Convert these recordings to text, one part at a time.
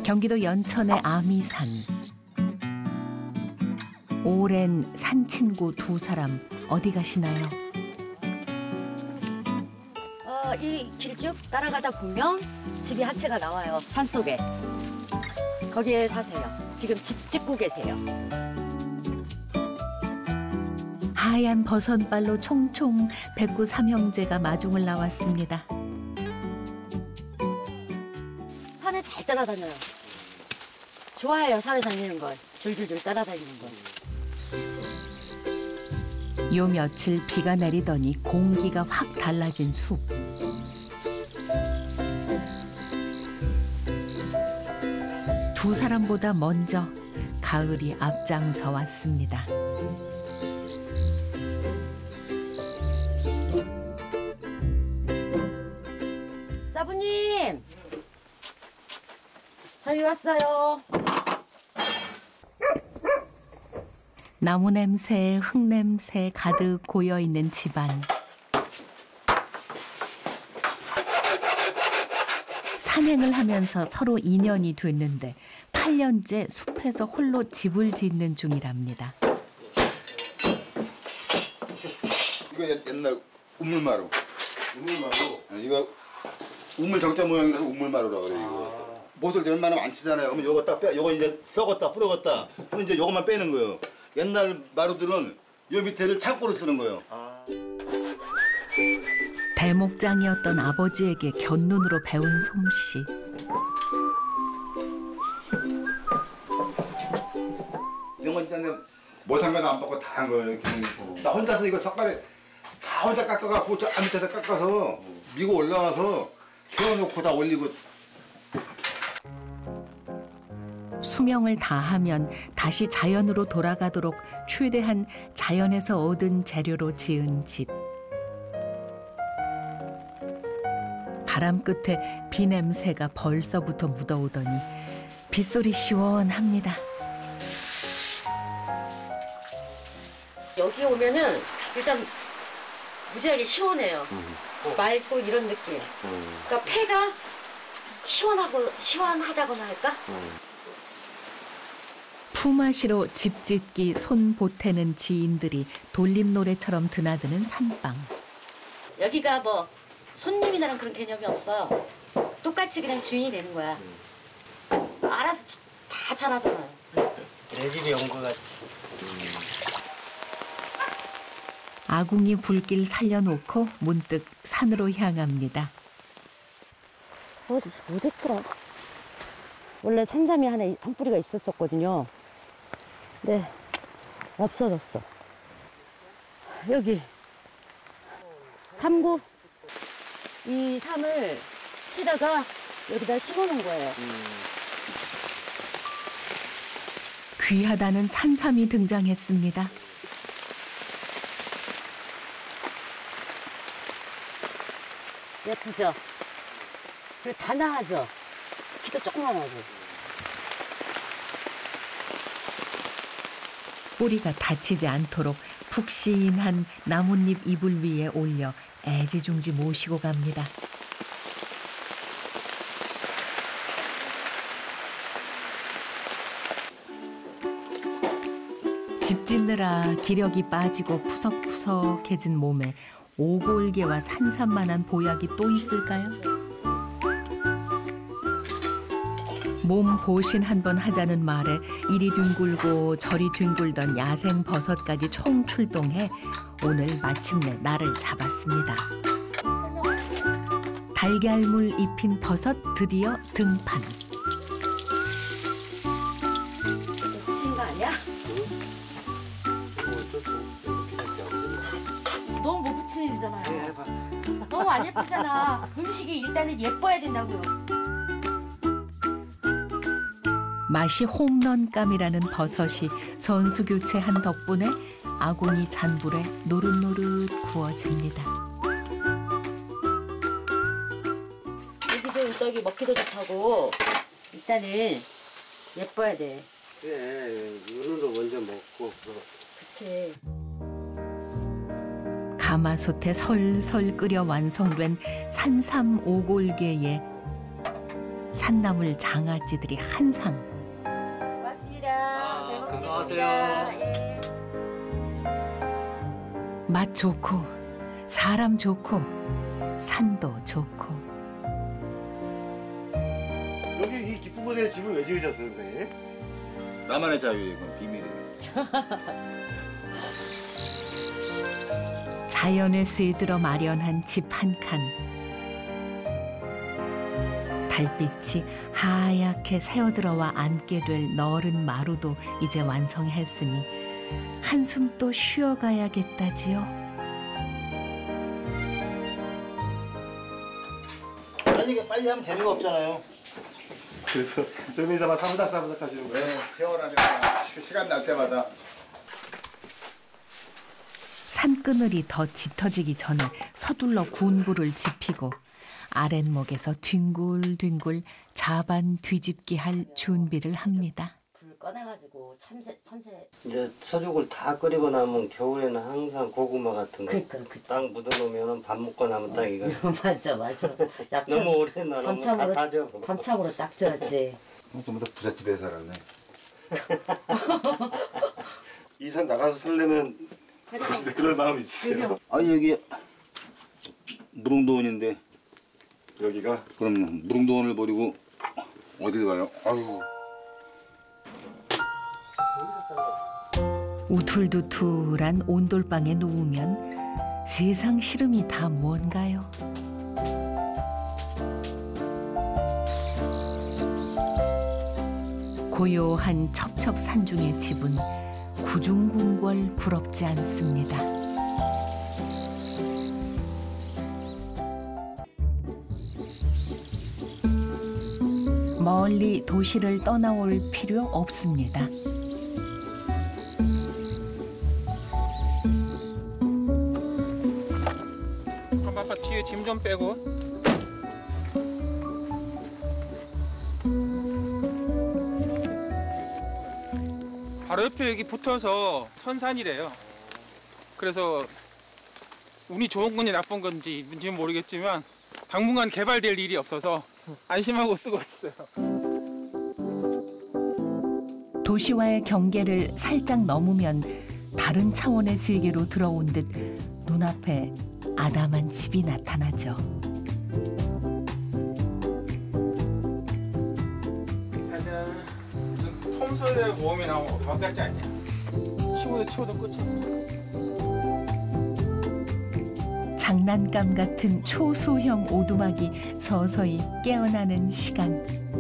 경기도 연천의 아미산. 오랜 산친구 두 사람 어디 가시나요? 이 길 쭉 따라가다 보면 집이 한 채가 나와요. 산속에. 거기에 사세요. 지금 집 짓고 계세요. 하얀 버선발로 총총 백구 삼형제가 마중을 나왔습니다. 산에 잘 따라다녀요. 좋아해요, 산에 다니는 걸. 줄줄줄 따라다니는 걸. 요 며칠 비가 내리더니 공기가 확 달라진 숲. 두 사람보다 먼저 가을이 앞장서 왔습니다. 사부님! 저희 왔어요. 나무 냄새, 흙 냄새 가득 고여있는 집안. 산행을 하면서 서로 인연이 됐는데 8년째 숲에서 홀로 집을 짓는 중이랍니다. 이거 옛날 우물마루. 이거 우물 정자 모양이라서 우물마루라고 그래 이거. 못을 웬만하면 안 치잖아요. 그러면 요거 딱 빼. 요거 이제 썩었다 뿌려갔다. 그럼 이제 요것만 빼는 거예요. 옛날 마루들은 요 밑에를 창고로 쓰는 거예요. 대목장이었던 아버지에게 곁눈으로 배운 솜씨. 영원장에 모상가도 안 받고 다 한 거예요. 나 혼자서 이거 석가래 다 혼자 깎아갖고 저 밑에서 깎아서 미고 올라와서 세워놓고 다 올리고. 수명을 다하면 다시 자연으로 돌아가도록 최대한 자연에서 얻은 재료로 지은 집. 바람 끝에 비 냄새가 벌써부터 묻어오더니 빗소리 시원합니다. 여기 오면은 일단 무지하게 시원해요. 맑고 이런 느낌. 그러니까 폐가 시원하다고나 할까? 품앗이로 집 짓기 손 보태는 지인들이 돌림노래처럼 드나드는 산방. 여기가 뭐 손님이라는 그런 개념이 없어요. 똑같이 그냥 주인이 되는 거야. 알아서 다 잘하잖아요. 내 집에 온 것 같이. 아궁이 불길 살려놓고 문득 산으로 향합니다. 어딨더라? 원래 산삼이 한 뿌리가 있었거든요. 네, 없어졌어. 여기 삼구. 이 삼을 피다가 여기다 심어놓은 거예요. 귀하다는 산삼이 등장했습니다. 예쁘죠? 그리고 단아하죠? 키도 조그만하고. 뿌리가 다치지 않도록 푹신한 나뭇잎 이불 위에 올려 애지중지 모시고 갑니다. 집 짓느라 기력이 빠지고 푸석푸석해진 몸에 오골개와 산삼만한 보약이 또 있을까요? 몸 보신 한번 하자는 말에 이리 뒹굴고 저리 뒹굴던 야생 버섯까지 총출동해 오늘 마침내 날을 잡았습니다. 달걀물 입힌 버섯 드디어 등판. 붙인 거 아니야? 너무 못 붙이는 일이잖아요. 너무 안 예쁘잖아. 음식이 일단은 예뻐야 된다고요. 맛이 홈런감이라는 버섯이 선수교체한 덕분에 아궁이 잔불에 노릇노릇 구워집니다. 여기도 저기 먹기도 좋다고 일단은 예뻐야 돼. 그래, 눈으로 먼저 먹고. 그치. 가마솥에 설설 끓여 완성된 산삼 오골개에 산나물 장아찌들이 한상. 고맙습니다. 잘 건강하세요. 먹겠습니다. 예. 맛 좋고 사람 좋고 산도 좋고. 여기 이 기쁨보다의 집을 왜 지으셨어요, 선생님? 나만의 자유의 건 비밀이에요. 자연에 쓰이들어 마련한 집 한 칸. 달빛이 하얗게 새어들어와 앉게 될 너른 마루도 이제 완성했으니 한숨 또 쉬어가야겠다지요. 빨리 하면 재미가 없잖아요. 그래서 조민사만 사부작 하시는 거예요? 네, 세월하면 시간 날 때마다. 산그늘이 더 짙어지기 전에 서둘러 군부를 지피고 아랫목에서 뒹굴뒹굴 자반 뒤집기 할 준비를 합니다. 불 꺼내가지고 참새. 이제 서죽을 다 끓이고 나면 겨울에는 항상 고구마 같은 거 그러니까 딱 묻어놓으면 밥 먹고 나면 딱 이거 맞아. 약참 너무 오래 놔놓으면 다 밤참으로 다져. 밤참으로 딱 쪄지. 전부 다 부잣집에 살았네. 이 산 나가서 살려면 혹시 그런 마음이 있으세요? 아니 여기 무릉도원인데. 여기가? 그럼요. 무릉도원을 버리고 어딜 가요? 아유. 우툴두툴한 온돌방에 누우면 세상 시름이 다 무언가요? 고요한 첩첩산중의 집은 구중궁궐 부럽지 않습니다. 멀리 도시를 떠나올 필요 없습니다. 아빠 뒤에 짐 좀 빼고. 바로 옆에 여기 붙어서 선산이래요. 그래서 운이 좋은 건지 나쁜 건지 뭔지는 모르겠지만 당분간 개발될 일이 없어서 안심하고 쓰고 있어요. 도시와의 경계를 살짝 넘으면 다른 차원의 세계로 들어온 듯 눈앞에 아담한 집이 나타나죠. 짜잔. 무슨 톰솔의 모험이 나오면 밥 같지 않냐? 치워도 끝이 없어. 장난감 같은 초소형 오두막이 서서히 깨어나는 시간.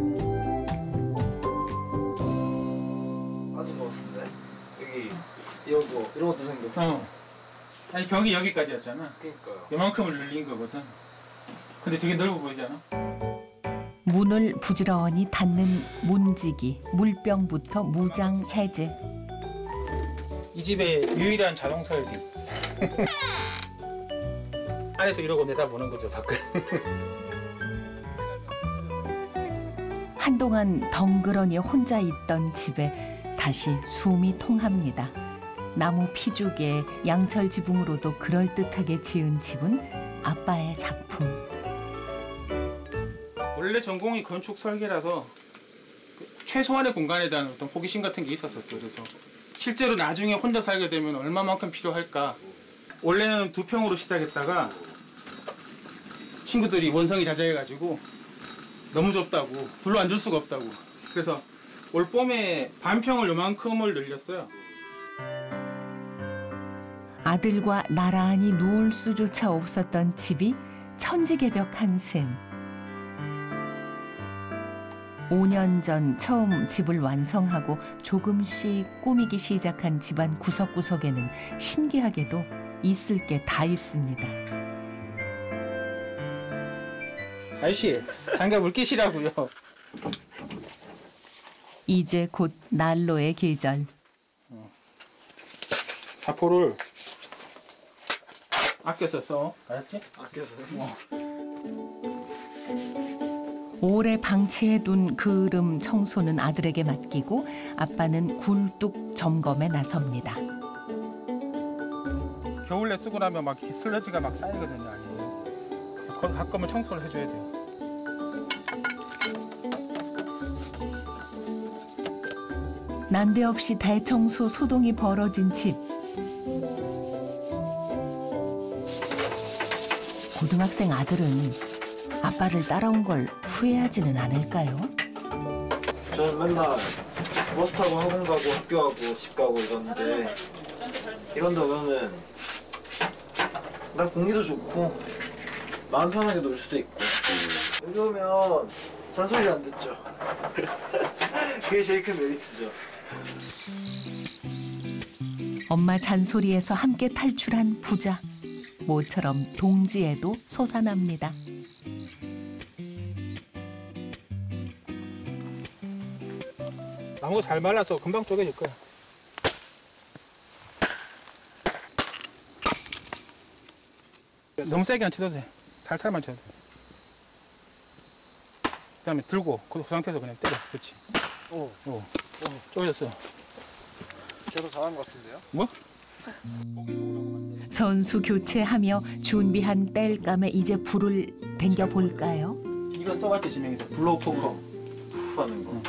아직 먹었는데? 여기 이런 것도 생겨. 아니 벽이 여기까지였잖아. 그러니까요. 요만큼을 늘린 거거든. 근데 되게 넓어 보이지 않아? 문을 부지런히 닫는 문지기, 물병부터 무장 해제. 이 집의 유일한 자동 설비. 안에서 이러고 내다보는 거죠, 밖을. 한동안 덩그러니 혼자 있던 집에 다시 숨이 통합니다. 나무 피죽에 양철 지붕으로도 그럴듯하게 지은 집은 아빠의 작품. 원래 전공이 건축 설계라서 최소한의 공간에 대한 어떤 호기심 같은 게 있었어요. 그래서 실제로 나중에 혼자 살게 되면 얼마만큼 필요할까. 원래는 2평으로 시작했다가 친구들이 원성이 자자해가지고 너무 좁다고, 둘러 앉을 수가 없다고. 그래서 올 봄에 반평을 요만큼을 늘렸어요. 아들과 나란히 누울 수조차 없었던 집이 천지개벽한 셈. 5년 전 처음 집을 완성하고 조금씩 꾸미기 시작한 집안 구석구석에는 신기하게도 있을 게 다 있습니다. 아저씨, 장갑 물기시라고요. 이제 곧 난로의 계절. 사포를 아껴서 써. 알았지? 아껴서. 오래 방치해둔 그름 청소는 아들에게 맡기고 아빠는 굴뚝 점검에 나섭니다. 겨울에 쓰고 나면 막 슬러지가 막 쌓이거든요. 아니면. 그래서 가끔은 청소를 해줘야 돼요. 난데없이 대청소 소동이 벌어진 집. 고등학생 아들은 아빠를 따라온 걸 후회하지는 않을까요? 저는 맨날 버스 타고 학원 가고 학교 가고 집 가고 이러는데 이런 데 오면은 난 공기도 좋고 마음 편하게 놀 수도 있고 여기 오면 잔소리 안 듣죠. 그게 제일 큰 메리트죠. 엄마 잔소리에서 함께 탈출한 부자. 모처럼 동지에도 솟아납니다. 나무 잘 말라서 금방 쪼개질 거야. 너무 세게 안 쳐도 돼. 살살만 쳐도 돼. 그다음에 들고 그 상태에서 그냥 때려. 그렇지. 오. 쪼개졌어. 제가 잘한 것 같은데요? 뭐? 선수 교체하며 준비한 땔감에 이제 불을 당겨 볼까요? 이건 써봤지 지명이죠. 블로우 포커. 푸 하는 거.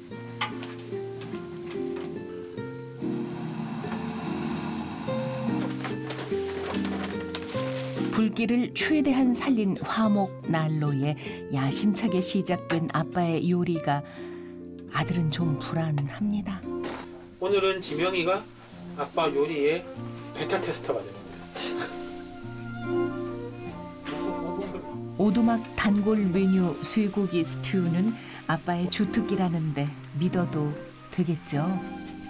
불길을 최대한 살린 화목 난로에 야심차게 시작된 아빠의 요리가 아들은 좀 불안합니다. 오늘은 지명이가 아빠 요리의 베타 테스터가 되는 거야. 오두막 단골 메뉴 쇠고기 스튜는 아빠의 주특기라는데 믿어도 되겠죠?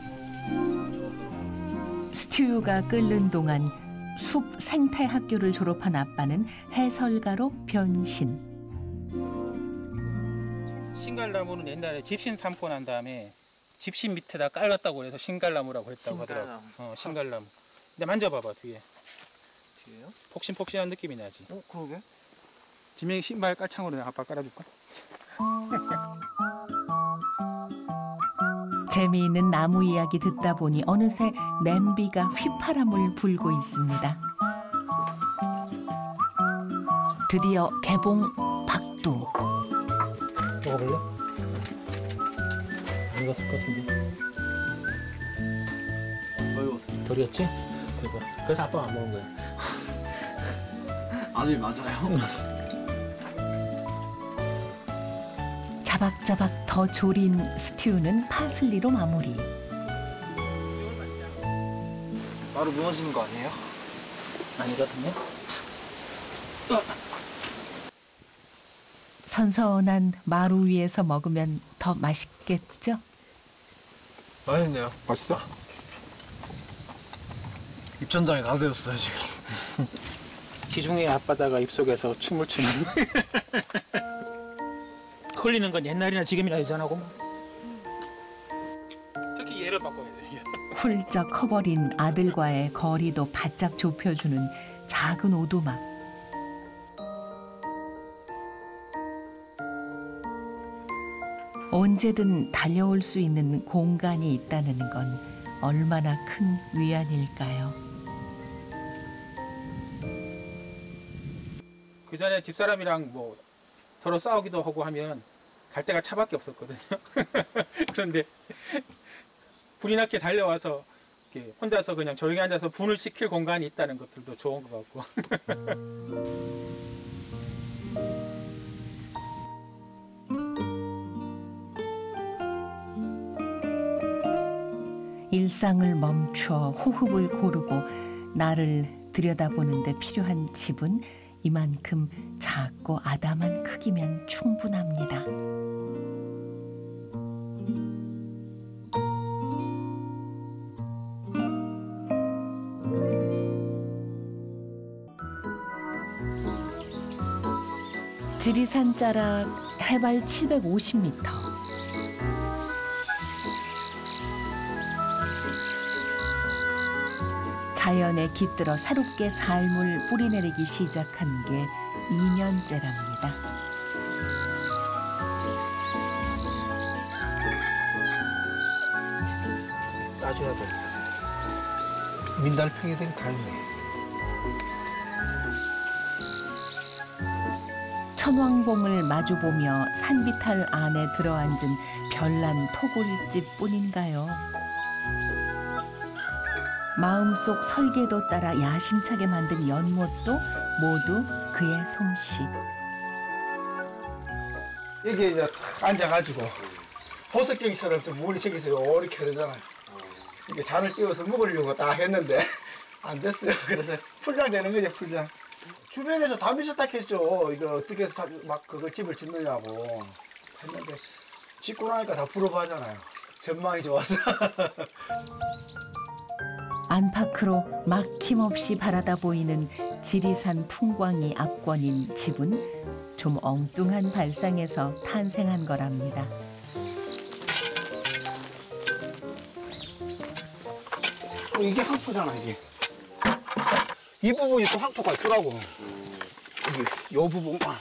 스튜가 끓는 동안 숲 생태학교를 졸업한 아빠는 해설가로 변신. 신갈나무는 옛날에 집신 삼고 난 다음에 집신 밑에다 깔았다고 해서 신갈나무라고 했다고 하더라고. 신갈나무. 근데 만져봐봐 뒤에. 뒤에요? 폭신폭신한 느낌이 나지. 그러게. 지명이 신발 깔창으로 내가 아빠 깔아줄까? 재미있는 나무 이야기 듣다 보니 어느새 냄비가 휘파람을 불고 있습니다. 드디어 개봉 박두. 먹어볼래? 안 익었을 것 같은데. 어이구. 덜 익었지? 대박. 그래서 아빠가 안 먹은 거야. 아들 맞아요. 자박자박 더 졸인 스튜는 파슬리로 마무리. 바로 무너지는 거 아니에요? 아니거든요. 선선한 마루 위에서 먹으면 더 맛있겠죠? 맛있네요. 맛있어? 입천장이 다 되었어요 지금. 기중의 앞바다가 입속에서 춤을 추는. 흘리는 건 옛날이나 지금이나 여전하고. 특히 얘를 바꿔야 돼. 훌쩍 커버린 아들과의 거리도 바짝 좁혀주는 작은 오두막. 언제든 달려올 수 있는 공간이 있다는 건 얼마나 큰 위안일까요? 그 전에 집사람이랑 뭐 서로 싸우기도 하고 하면 갈 데가 차밖에 없었거든요. 그런데 불이 나게 달려와서 이렇게 혼자서 그냥 조용히 앉아서 분을 식힐 공간이 있다는 것들도 좋은 것 같고. 일상을 멈춰 호흡을 고르고 나를 들여다보는데 필요한 집은 이만큼 작고 아담한 크기면 충분합니다. 지리산 자락 해발 750m. 자연에 깃들어 새롭게 삶을 뿌리내리기 시작한 게 2년째랍니다. 따줘야 돼. 민달팽이 되게 다 있네. 선왕봉을 마주보며 산비탈 안에 들어앉은 별난 토굴집뿐인가요? 마음속 설계도 따라 야심차게 만든 연못도 모두 그의 솜씨. 여기 이제 탁 앉아가지고 보석쟁이처럼 좀 물이 저기서 이렇게 흐르잖아요. 이게 잔을 띄워서 먹으려고 딱 했는데 안 됐어요. 그래서 풀장 되는 거죠, 풀장. 주변에서 다 비슷하겠죠. 이거 어떻게 해서 막 그걸 집을 짓느냐고 했는데 짓고 나니까 다 부러워하잖아요. 전망이 좋아서. 안팎으로 막힘없이 바라다 보이는 지리산 풍광이 압권인 집은 좀 엉뚱한 발상에서 탄생한 거랍니다. 이게 황토잖아, 이게. 이 부분이 또 황토가 있더라고. 여기, 요 부분만.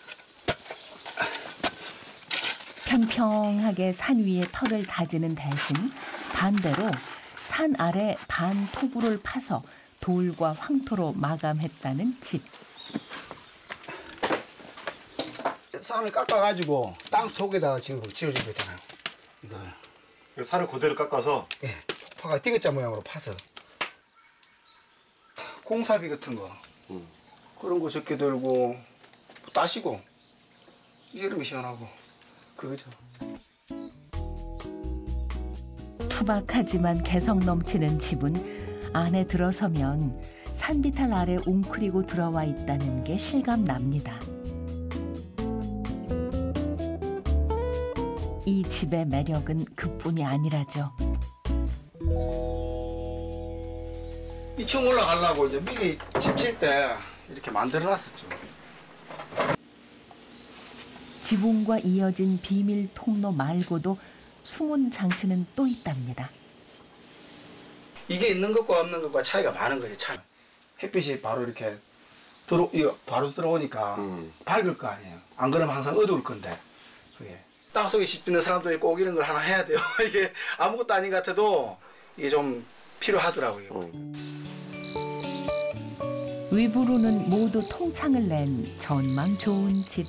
평평하게 산 위에 털을 다지는 대신 반대로 산 아래 반 토굴을 파서 돌과 황토로 마감했다는 집. 산을 깎아가지고 땅 속에다가 지금 지어진 거잖아요. 이걸. 살을 그대로 깎아서 예, 파가 디귿자 모양으로 파서. 공사비 같은 거. 그런 거 적게 들고, 따시고, 이러면 시원하고, 그거죠. 투박하지만 개성 넘치는 집은 안에 들어서면 산비탈 아래 웅크리고 들어와 있다는 게 실감납니다. 이 집의 매력은 그뿐이 아니라죠. 2층 올라가려고 이제 미리 집 칠 때 이렇게 만들어 놨었죠. 지붕과 이어진 비밀 통로 말고도 숨은 장치는 또 있답니다. 이게 있는 것과 없는 것과 차이가 많은 거지, 차이. 햇빛이 바로 이렇게 바로 들어오니까 밝을 거 아니에요. 안 그러면 항상 어두울 건데. 그게. 땅속에 집 짓는 사람들이 꼭 이런 걸 하나 해야 돼요. 이게 아무것도 아닌 것 같아도 이게 좀 필요하더라고요. 외부로는 모두 통창을 낸 전망 좋은 집.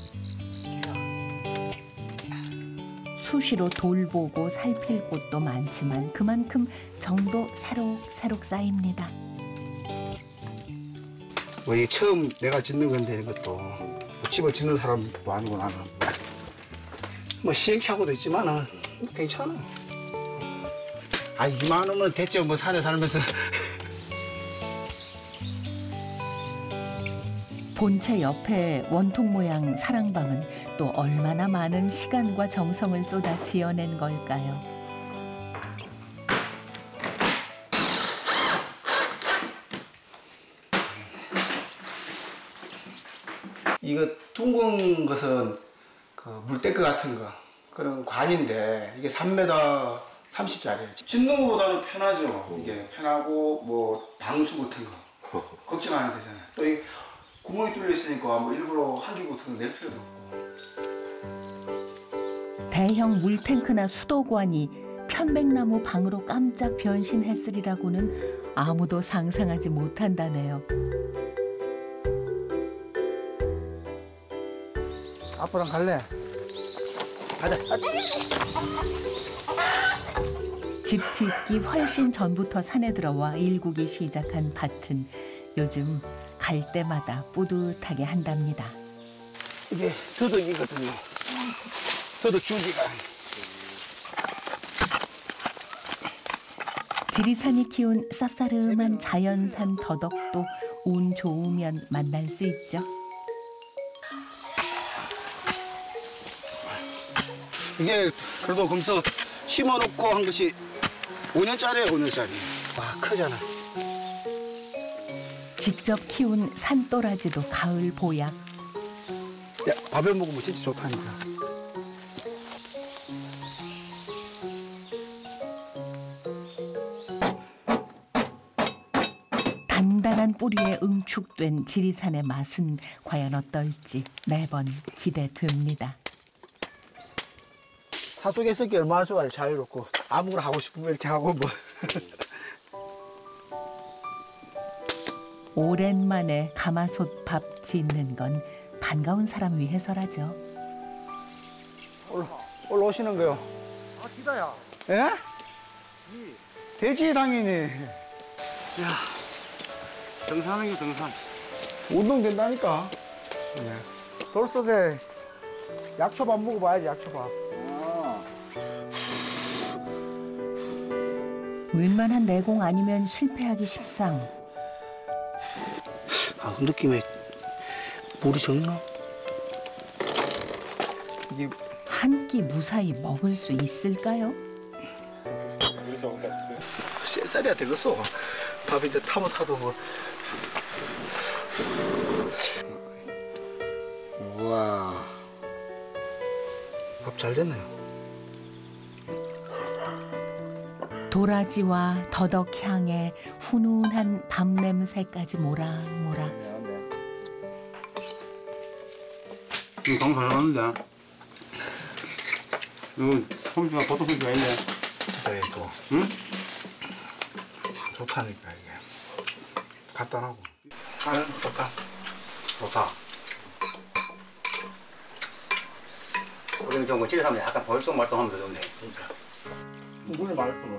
수시로 돌보고 살필 곳도 많지만 그만큼 정도 새록새록 쌓입니다. 뭐 이게 처음 내가 짓는 건데 이것도 집을 짓는 사람도 아니고 나는 뭐 시행착오도 있지만은 괜찮아. 아 2만 원은 됐죠. 뭐 산에 살면서. 본체 옆에 원통 모양 사랑방은 또 얼마나 많은 시간과 정성을 쏟아 지어낸 걸까요? 이거 둥근 것은 그 물탱크 같은 거 그런 관인데 이게 3m 30짜리예요. 짓는 것보다는 편하죠. 이게 편하고 뭐 방수 같은 거 걱정 안 해도 되잖아요. 또 이 구멍이 뚫려 있으니까 뭐 일부러 한기구 같은 거 낼 필요도 없고. 대형 물탱크나 수도관이 편백나무 방으로 깜짝 변신했으리라고는 아무도 상상하지 못한다네요. 아빠랑 갈래? 가자. 집 짓기 훨씬 전부터 산에 들어와 일구기 시작한 밭은 요즘 갈 때마다 뿌듯하게 한답니다. 이게 더덕이거든요. 더덕 줄기가. 지리산이 키운 쌉싸름한 자연산 더덕도 운 좋으면 만날 수 있죠. 이게 그래도 금서 심어놓고 한 것이 5년짜리예요, 5년짜리. 와, 크잖아. 직접 키운 산도라지도 가을 보약. 야, 밥에 먹으면 진짜 좋다니까. 단단한 뿌리에 응축된 지리산의 맛은 과연 어떨지 매번 기대됩니다. 산속에 있을 게 얼마나 좋아요. 자유롭고 아무거나 하고 싶으면 이렇게 하고 뭐. 오랜만에 가마솥 밥 짓는 건 반가운 사람 위해서라죠. 올라오시는 거요. 아 기다야. 예? 되지 당연히. 야, 등산하는 게 등산. 운동 된다니까. 예. 돌솥에 약초밥 먹어봐야지 약초밥. 웬만한 내공 아니면 실패하기 십상. 아, 느낌에 물이 적나? 이게 한 끼 무사히 먹을 수 있을까요? 쌀쌀이야 되겠어. 밥 이제 타도 뭐. 우와. 밥 잘 됐네요. 도라지와 더덕향에 훈훈한 밥 냄새까지 모락모락. 이거 너무 잘 나왔는데. 이거 솜씨가 보통 솜씨가 있네. 진짜 이거. 응? 좋다니까 이게. 간단하고. 좋다. 좋다. 우리는 좀 집에 사면 약간 벌똥말똥하면 더 좋네. 그러니까. 물을 말고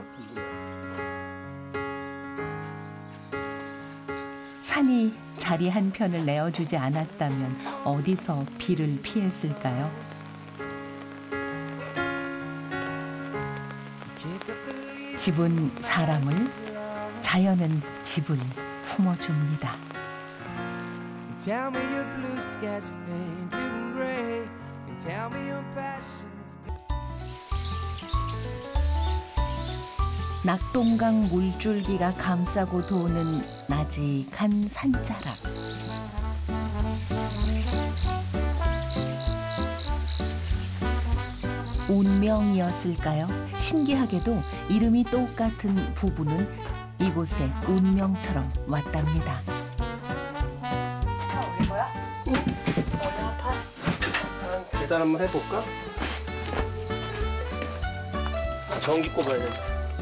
산이 자리 한 편을 내어주지 않았다면 어디서 비를 피했을까요? 집은 사람을, 자연은 집을 품어줍니다. Tell me your blue skies fade to gray, and tell me your passions. 낙동강 물줄기가 감싸고 도는 나직한 산자락. 운명이었을까요? 신기하게도 이름이 똑같은 부부는 이곳에 운명처럼 왔답니다. 계단 한번 해볼까? 전기 꼽아야 돼.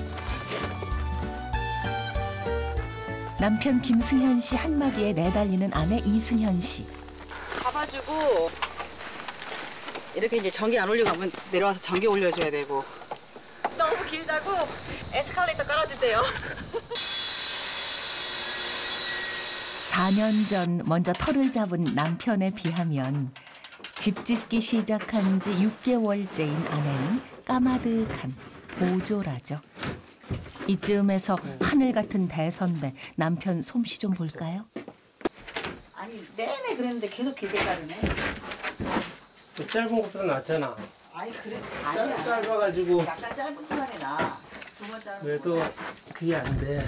남편 김승현 씨 한마디에 내달리는 아내 이승현 씨. 가가지고 이렇게 이제 전기 안 올려가면 내려와서 전기 올려줘야 되고. 너무 길다고 에스컬레이터 깔아주대요. 4년 전 먼저 터를 잡은 남편에 비하면 집 짓기 시작한 지 6개월째인 아내는 까마득한 보조라죠. 이쯤에서 하늘 같은 대선배 남편 솜씨 좀 볼까요? 아니 내내 그랬는데 계속 길게 자르네. 짧은 것보다 낫잖아. 아니 그래 아니야. 짧아가지고. 약간 짧은 편이 나. 두 번 자르는 그래도 그게 안 돼.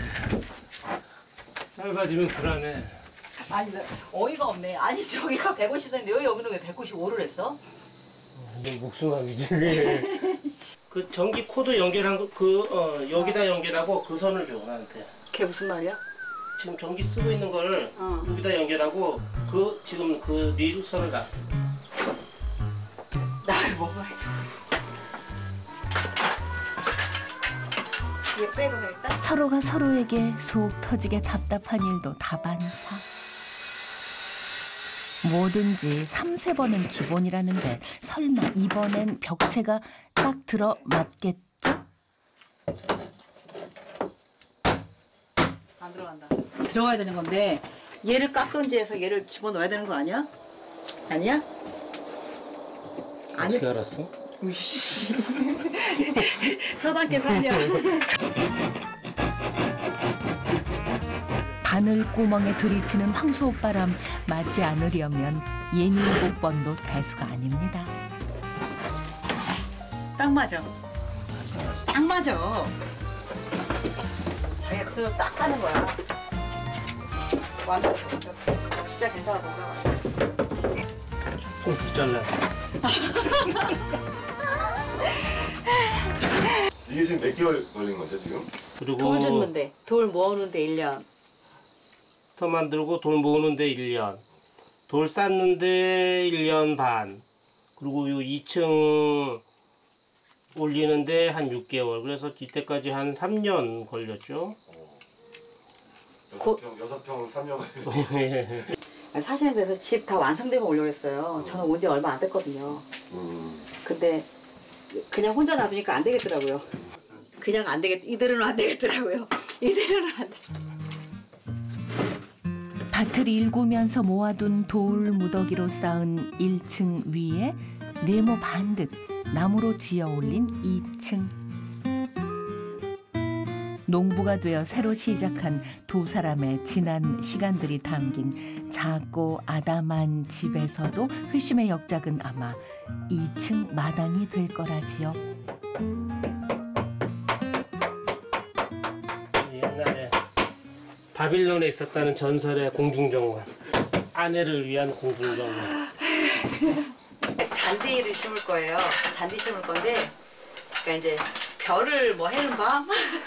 짧아지면 불안해. 아니 어이가 없네. 아니 저기가 150cm인데 여기는 왜 195를 했어? 너 목숨감이지. 그 전기 코드 연결한 거 여기다 연결하고 그 선을 줘 나한테. 그게 무슨 말이야? 지금 전기 쓰고 있는 걸 여기다 연결하고 그 지금 그 리루선을 놔. 나 먹어야지. 얘 빼고 일단. 서로가 서로에게 속 터지게 답답한 일도 다반사. 뭐든지 3-4번은 기본이라는데 설마 이번엔 벽체가 딱 들어맞겠죠? 안 들어간다. 들어가야 되는 건데 얘를 깎던지 해서 얘를 집어넣어야 되는 거 아니야? 아니야? 아니. 어떻게 알았어? 우씨. 서당계 3년. 바늘구멍에 들이치는 황소바람 맞지 않으려면 예닐복번도 대수가 아닙니다. 딱 맞아. 딱 맞아. 자기가 그대로 딱 하는 거야. 완벽해. 진짜 괜찮아 보여. 꼭 잘라. 이게 지금 몇 개월 걸린 거죠 지금? 그리고 돌 줬는데 돌 모으는데 1년. 터 만들고 돌 모으는데 1년. 돌 쌓는데 1년 반. 그리고 요 2층 올리는데 한 6개월. 그래서 이때까지 한 3년 걸렸죠. 6평 3년. 사실은 그래서 집 다 완성되면 오려고 했어요. 저는 온 지 얼마 안 됐거든요. 근데 그냥 혼자 놔두니까 안 되겠더라고요. 그냥 안 되겠, 이대로는 안 되겠더라고요. 이대로는 안 돼. 밭을 일구면서 모아둔 돌 무더기로 쌓은 1층 위에 네모 반듯 나무로 지어 올린 2층. 농부가 되어 새로 시작한 두 사람의 지난 시간들이 담긴 작고 아담한 집에서도 회심의 역작은 아마 2층 마당이 될 거라지요. 옛날에 바빌론에 있었다는 전설의 공중정원. 아내를 위한 공중정원. 잔디를 심을 거예요. 잔디 심을 건데, 그러니까 이제 별을 뭐 해는 밤.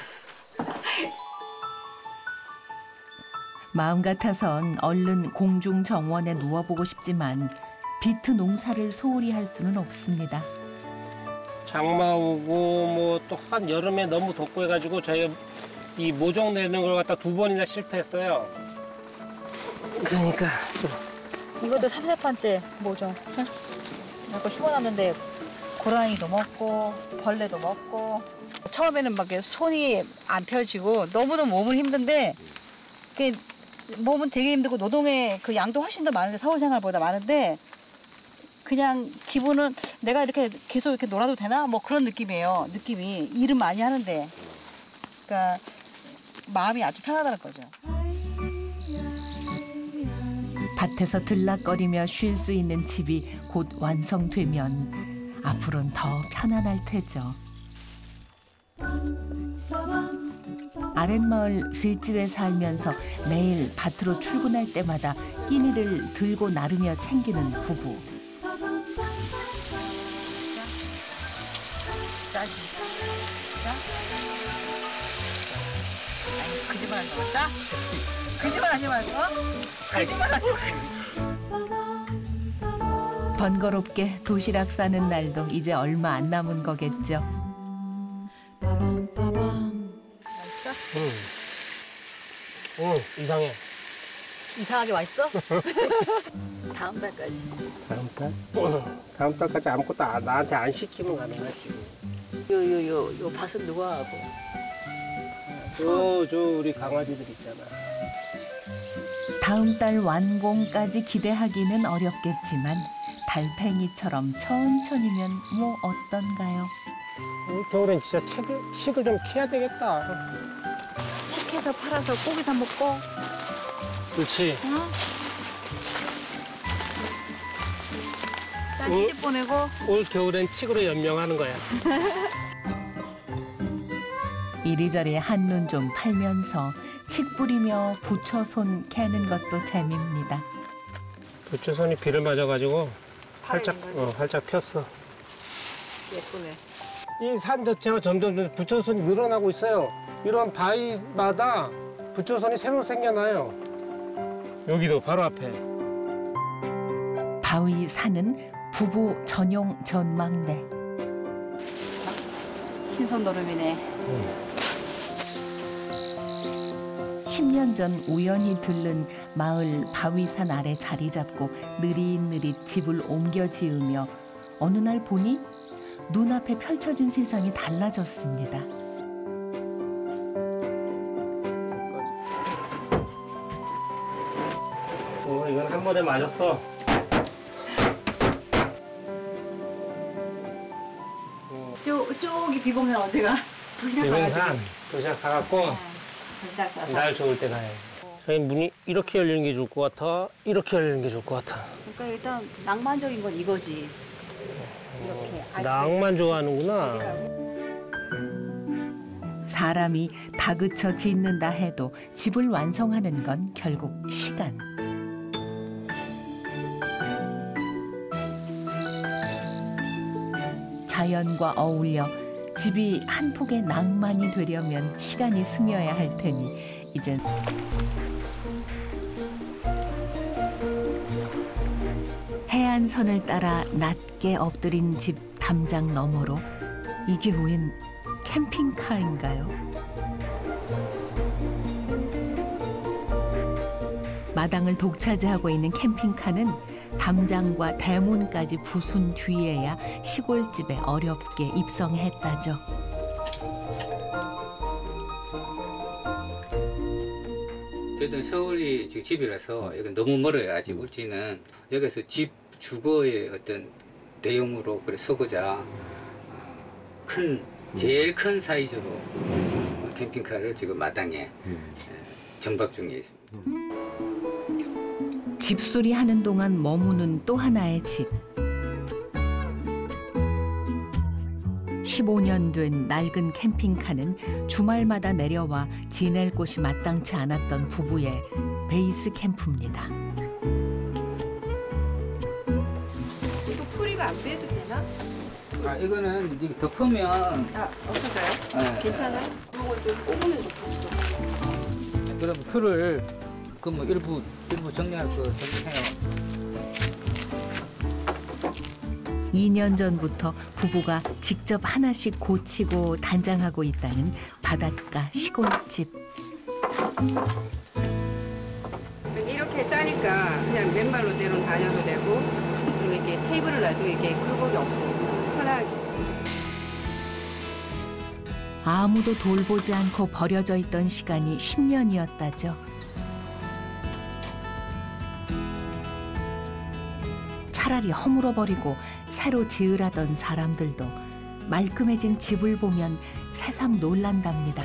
마음 같아선 얼른 공중 정원에 누워보고 싶지만 비트 농사를 소홀히 할 수는 없습니다. 장마 오고 뭐 또 한 여름에 너무 덥고 해가지고 저희가 이 모종 내는 걸 갖다 2번이나 실패했어요. 그러니까 이것도 3-4번째 모종. 이거 심어놨는데 고라니도 먹고 벌레도 먹고 처음에는 막 손이 안 펴지고 너무너무 몸은 힘든데 몸은 되게 힘들고 노동의 그 양도 훨씬 더 많은데 서울 생활보다 많은데 그냥 기분은 내가 이렇게 계속 이렇게 놀아도 되나 뭐 그런 느낌이에요. 느낌이 일은 많이 하는데 그러니까 마음이 아주 편하다는 거죠. 밭에서 들락거리며 쉴 수 있는 집이 곧 완성되면 앞으로는 더 편안할 테죠. 아랫마을 윷집에 살면서 매일 밭으로 출근할 때마다 끼니를 들고 나르며 챙기는 부부. 짜지. 짜? 아니, 거짓말 하지 마. 짜? 거짓말 하지 말고. 거짓말 하지 말고. 번거롭게 도시락 싸는 날도 이제 얼마 안 남은 거겠죠. 이상해. 이상하게 맛있어? 다음 달까지. 다음 달? 다음 달까지 아무것도 나한테 안 시키면 가능하지. 요 밭은 누가 하고? 저 우리 강아지들 있잖아. 다음 달 완공까지 기대하기는 어렵겠지만 달팽이처럼 천천히면 뭐 어떤가요? 겨울엔 진짜 칡을 좀 캐야 되겠다. 칡해서 팔아서 고기 다 먹고. 그렇지. 시집 보내고. 올 겨울엔 칡으로 연명하는 거야. 이리저리 한눈 좀 팔면서 칡 뿌리며 부처손 캐는 것도 재미입니다. 부처손이 비를 맞아가지고 활짝 폈어. 예쁘네. 이 산 자체가 점점 부처손이 늘어나고 있어요. 이런 바위마다 부처손이 새로 생겨나요. 여기도 바로 앞에. 바위 산은 부부 전용 전망대. 신선 노름이네. 10년 전 우연히 들른 마을 바위산 아래 자리 잡고 느릿느릿 집을 옮겨 지으며 어느 날 보니 눈앞에 펼쳐진 세상이 달라졌습니다. 이건 한 번에 맞았어. 저기 비봉산 언제가? 비봉산 도시락 사갖고 도시락 사서. 날 좋을 때 가야지. 저희 문이 이렇게 열리는 게 좋을 것 같아? 이렇게 열리는 게 좋을 것 같아? 그러니까 일단 낭만적인 건 이거지. 이렇게. 낭만 좋아하는구나. 사람이 다그쳐 짓는다 해도 집을 완성하는 건 결국 시간. 자연과 어울려 집이 한 폭의 낭만이 되려면 시간이 스며야 할 테니 이젠 해안선을 따라 낮게 엎드린 집 담장 너머로 이게 웬 캠핑카인가요? 마당을 독차지하고 있는 캠핑카는 담장과 대문까지 부순 뒤에야 시골집에 어렵게 입성했다죠. 저희들 서울이 지금 집이라서 여기 너무 멀어요. 아직 울지는 여기서 집 주거의 어떤 대용으로 그래 서고자 제일 큰 사이즈로 캠핑카를 지금 마당에 정박 중에 있습니다. 집수리하는 동안 머무는 또 하나의 집. 15년 된 낡은 캠핑카는 주말마다 내려와 지낼 곳이 마땅치 않았던 부부의 베이스 캠프입니다. 이거 풀이가 안 빼도 되나? 아, 이거는 이게 덮으면 없어져요? 네. 괜찮아요? 그런 것도 뽑으면 좋겠어. 그럼 풀을 그 뭐 일부 정리할 거 정리해요. 2년 전부터 부부가 직접 하나씩 고치고 단장하고 있다는 바닷가 시골집. 이렇게 짜니까 그냥 맨발로 때로 다녀도 되고 그리고 이렇게 테이블을 놔도 이렇게 굴곡이 없으니까 편하게. 아무도 돌보지 않고 버려져 있던 시간이 10년이었다죠. 차라리 허물어버리고 새로 지으라던 사람들도 말끔해진 집을 보면 새삼 놀란답니다.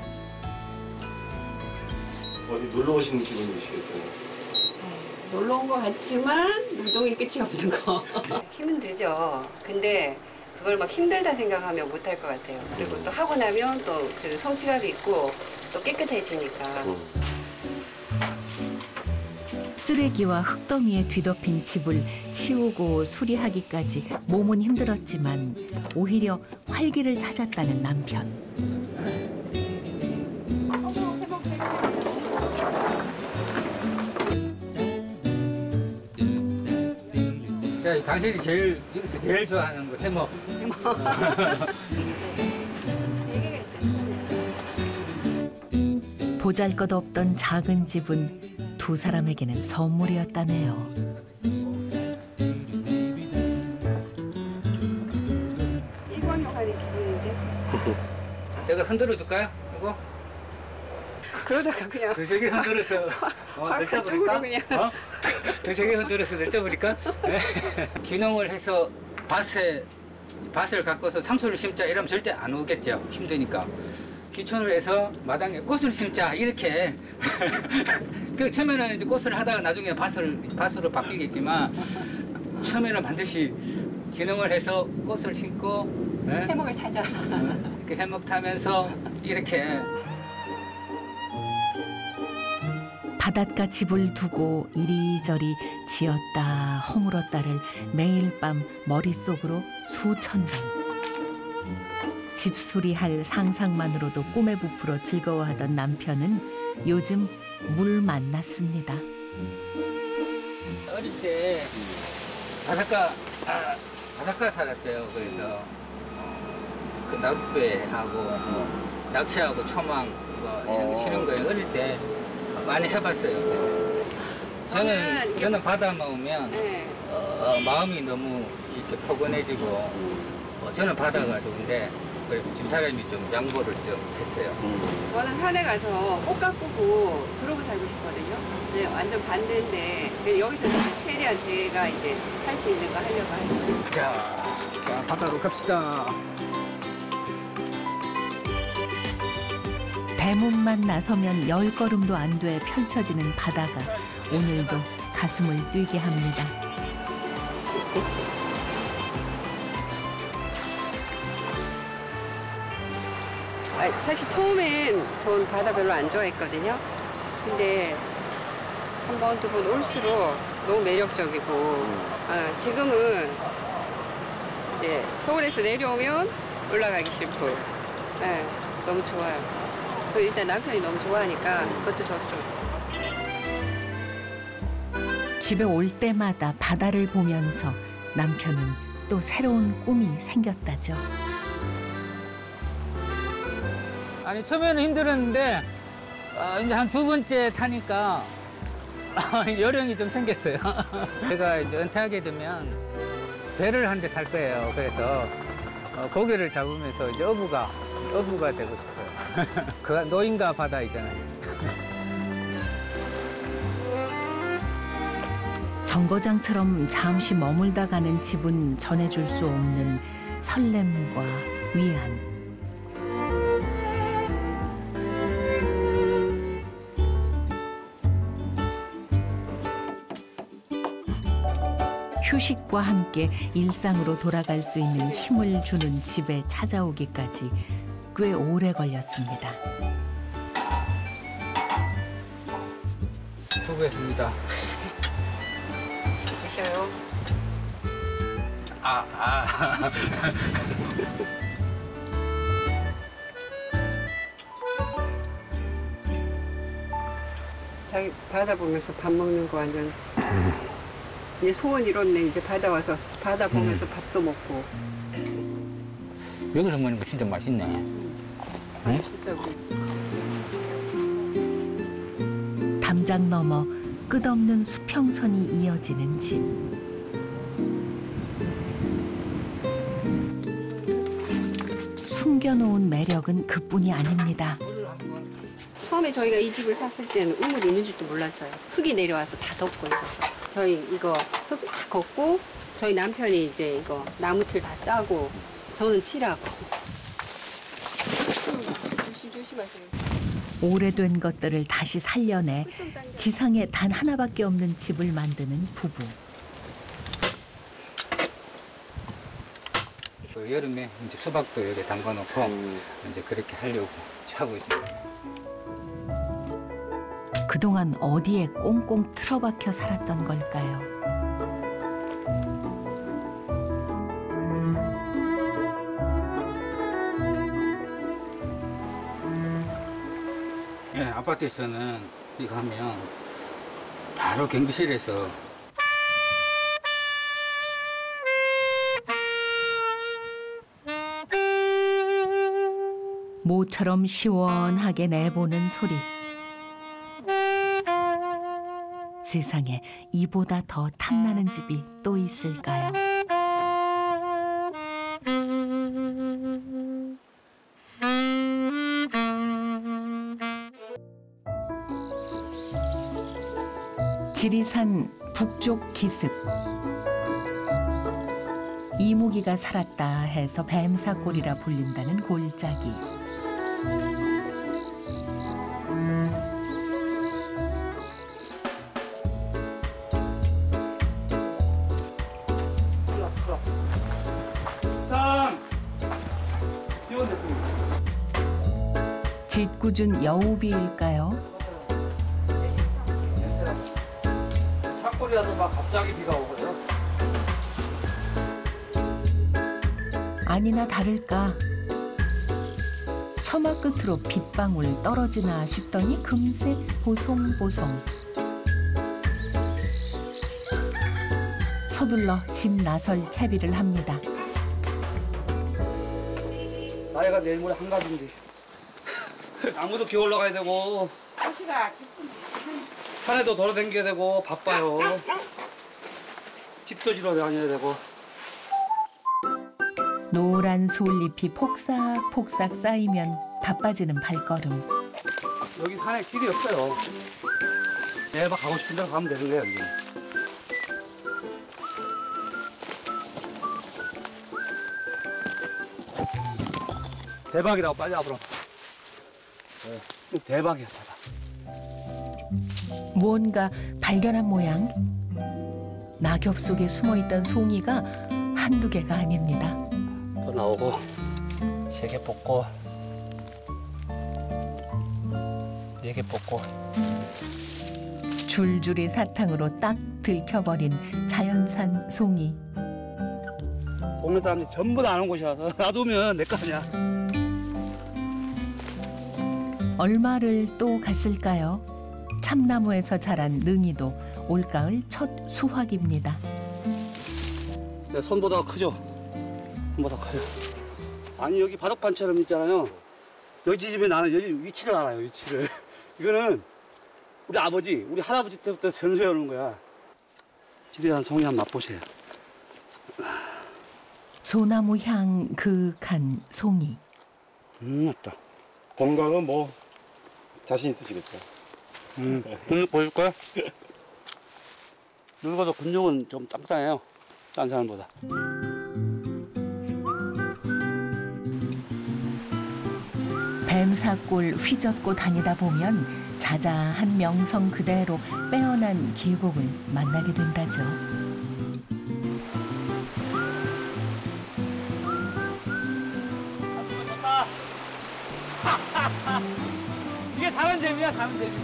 어디 놀러 오시는 기분이시겠어요? 놀러 온 것 같지만 노동이 끝이 없는 거. 힘은 들죠. 근데 그걸 막 힘들다 생각하면 못할 것 같아요. 그리고 또 하고 나면 또 그 성취감이 있고 또 깨끗해지니까. 쓰레기와 흙더미에 뒤덮인 집을 치우고 수리하기까지 몸은 힘들었지만 오히려 활기를 찾았다는 남편. 자, 당신이 여기서 제일 좋아하는 거 해먹. 보잘것없던 작은 집은 두 사람에게는 선물이었다네요. 일광욕하는 기분인데. 내가 흔들어 줄까요? 이거? 그러다가 그냥. 그 저기 흔들어서 바깥쪽으로 그냥. 그 저기 흔들어서 널쳐버릴까? 균형을 해서 밭을 갖고서 상수를 심자 이러면 절대 안 오겠죠. 힘드니까. 귀촌을 해서 마당에 꽃을 심자 이렇게. 그 처음에는 이제 꽃을 하다가 나중에 밭으로 바뀌겠지만 처음에는 반드시 균형을 해서 꽃을 심고 해먹을 타자. 이렇게 해먹 타면서 이렇게. 바닷가 집을 두고 이리저리 지었다 허물었다를 매일 밤 머릿속으로 수천 번. 집수리할 상상만으로도 꿈에 부풀어 즐거워하던 남편은 요즘 물 만났습니다. 어릴 때 바닷가 살았어요. 그래서 그 나룻배하고 낚시하고 초망 이런 거 치는 거예요. 어릴 때 많이 해봤어요. 저는 바다만 오면 마음이 너무 이렇게 포근해지고 저는 바다가 좋은데 그래서 집사람이 좀 양보를 좀 했어요. 저는 산에 가서 꽃 가꾸고 그러고 살고 싶거든요. 근데 완전 반대인데 여기서 이제 최대한 제가 이제 할 수 있는 거 하려고 하죠. 자, 바다로 갑시다. 대문만 나서면 10걸음도 안 돼 펼쳐지는 바다가 오늘도 가슴을 뛰게 합니다. 사실 처음엔 전 바다 별로 안 좋아했거든요. 근데 한 번, 두 번 올수록 너무 매력적이고 지금은 이제 서울에서 내려오면 올라가기 싫고 너무 좋아요. 일단 남편이 너무 좋아하니까 그것도 저도 좋아요. 집에 올 때마다 바다를 보면서 남편은 또 새로운 꿈이 생겼다죠. 아니 처음에는 힘들었는데 이제 한 두 번째 타니까 요령이 좀 생겼어요. 제가 이제 은퇴하게 되면 배를 한 대 살 거예요. 그래서 고기를 잡으면서 이제 어부가 되고 싶어요. 그 노인과 바다이잖아요. 정거장처럼 잠시 머물다 가는 집은 전해줄 수 없는 설렘과 위안. 휴식과 함께 일상으로 돌아갈 수 있는 힘을 주는 집에 찾아오기까지 꽤 오래 걸렸습니다. 수고했습니다. 드셔요. 자기 바다 보면서 밥 먹는 거 완전 이제 소원 이뤘네. 이제 바다 와서 바다 보면서 밥도 먹고. 여기서 먹는 거 진짜 맛있네. 응? 진짜 담장 너머 끝없는 수평선이 이어지는 집. 숨겨놓은 매력은 그뿐이 아닙니다. 처음에 저희가 이 집을 샀을 때는 우물이 있는 줄도 몰랐어요. 흙이 내려와서 다 덮고 있었어요. 저희 이거 흙 다 걷고 저희 남편이 이제 이거 나무틀 다 짜고 저는 칠하고. 조심하세요. 오래된 것들을 다시 살려내 지상에 단 하나밖에 없는 집을 만드는 부부. 그 여름에 이제 수박도 여기 담가놓고 이제 그렇게 하려고 하고 있습니다. 그동안 어디에 꽁꽁 틀어박혀 살았던 걸까요? 예, 아파트에서는 이거 하면 바로 경비실에서 모처럼 시원하게 내보는 소리. 세상에 이보다 더 탐나는 집이 또 있을까요? 지리산 북쪽 기슭. 이무기가 살았다 해서 뱀사골이라 불린다는 골짜기. 짓궂은 여우비일까요? 산골이라도 막 갑자기 비가 오고요. 아니나 다를까 처마 끝으로 빗방울 떨어지나 싶더니 금세 보송보송. 서둘러 집 나설 채비를 합니다. 나이가 내일 모레 한가지인데 아무도 기어 올라가야 되고 산에도 돌아다녀야 되고 바빠요. 집도 지러 다녀야 되고. 노란 솔잎이 폭삭폭삭 쌓이면 바빠지는 발걸음. 여기 산에 길이 없어요. 내가 가고 싶은 데로 가면 되는 거예요, 여기. 대박이라고 빨리 와보라. 네, 대박이야, 대박. 무언가 발견한 모양. 낙엽 속에 숨어있던 송이가 한두 개가 아닙니다. 또 나오고, 세 개 뽑고, 네 개 뽑고. 줄줄이 사탕으로 딱 들켜버린 자연산 송이. 보는 사람들이 전부 다 아는 곳이라서 놔두면 내 거 아니야. 얼마를 또 갔을까요? 참나무에서 자란 능이도 올가을 첫 수확입니다. 내 손보다 크죠? 손보다 커요. 아니 여기 바닥판처럼 있잖아요. 여기 집에 나는 여기 위치를 알아요. 위치를. 이거는 우리 아버지, 우리 할아버지 때부터 전수해 오는 거야. 지리산 송이 한번 맛보세요. 소나무 향 그윽한 송이. 맞다. 건강은 뭐 자신 있으시겠죠? 근육 보여줄 거야? 늙어도 근육은 좀 짱짱해요. 딴 사람보다. 뱀사골 휘젓고 다니다 보면 자자한 명성 그대로 빼어난 계곡을 만나게 된다죠. 이게 다른 재미야, 다른 재미.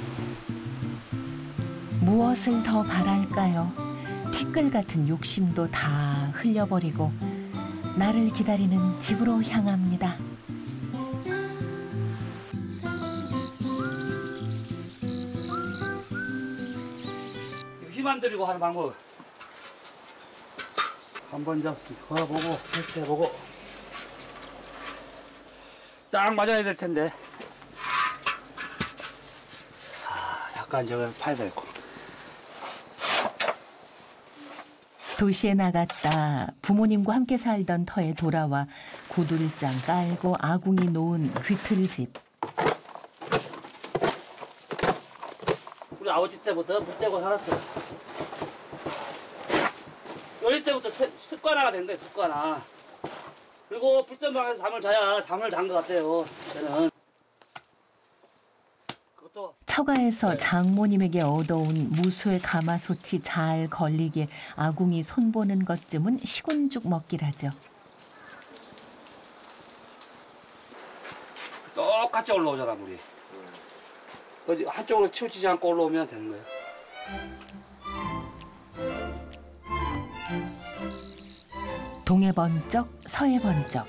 무엇을 더 바랄까요? 티끌 같은 욕심도 다 흘려버리고 나를 기다리는 집으로 향합니다. 힘 안 들이고 하는 방법. 한번 좀 걸어보고, 테스트해보고. 딱 맞아야 될 텐데. 약간 저걸 파야 되고. 도시에 나갔다 부모님과 함께 살던 터에 돌아와 구들장 깔고 아궁이 놓은 귀틀집. 우리 아버지 때부터 불 떼고 살았어요. 어릴 때부터 습관화가 된 거예요, 습관화. 그리고 불전방에서 잠을 자야 잠을 잔 것 같아요, 저는. 처가에서 장모님에게 얻어온 무수의 가마솥이 잘 걸리게 아궁이 손보는 것쯤은 시군죽 먹기라죠. 똑같이 올라오잖아, 물이. 어디 한쪽으로 치우치지 않고 올라오면 되는 거예요. 동해 번쩍 서해 번쩍.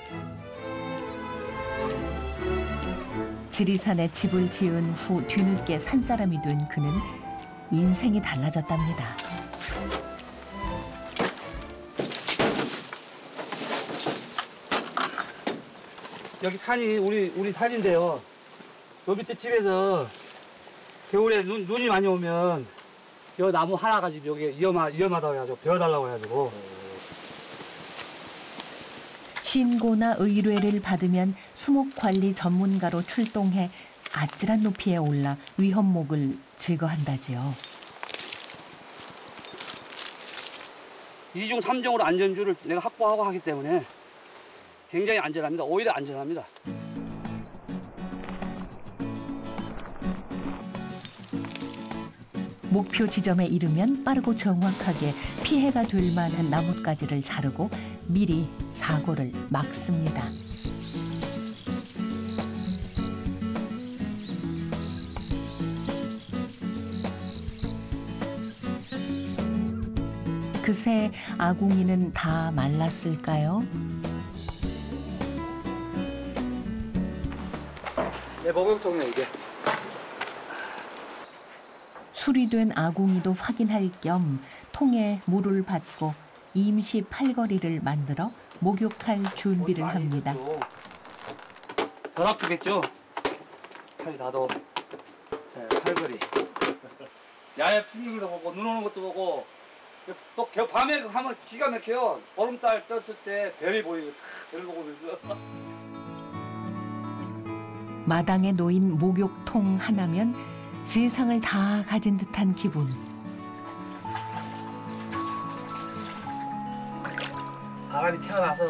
지리산에 집을 지은 후 뒤늦게 산사람이 된 그는 인생이 달라졌답니다. 여기 산이 우리 산인데요. 요 밑에 집에서 겨울에 눈이 많이 오면 여 나무 하나 가지고 여기 위험하다고 해가지고 베어달라고 해가지고. 신고나 의뢰를 받으면 수목관리 전문가로 출동해 아찔한 높이에 올라 위험목을 제거한다지요. 2중 3중으로 안전줄을 내가 확보하고 하기 때문에 굉장히 안전합니다. 오히려 안전합니다. 목표 지점에 이르면 빠르고 정확하게 피해가 될 만한 나뭇가지를 자르고 미리 사고를 막습니다. 그새 아궁이는 다 말랐을까요? 내 목욕통이야, 이게. 수리된 아궁이도 확인할 겸 통에 물을 받고 임시 팔걸이를 만들어 목욕할 준비를 합니다. 덜 아프겠죠? 팔이 다도. 네, 팔걸이. 야외 풍경도 보고 눈 오는 것도 보고 또 밤에 하면 기가 막혀요. 보름달 떴을 때 별이 보이고 별을 보고 그래서. 마당에 놓인 목욕통 하나면 세상을 다 가진 듯한 기분. 사람이 태어나서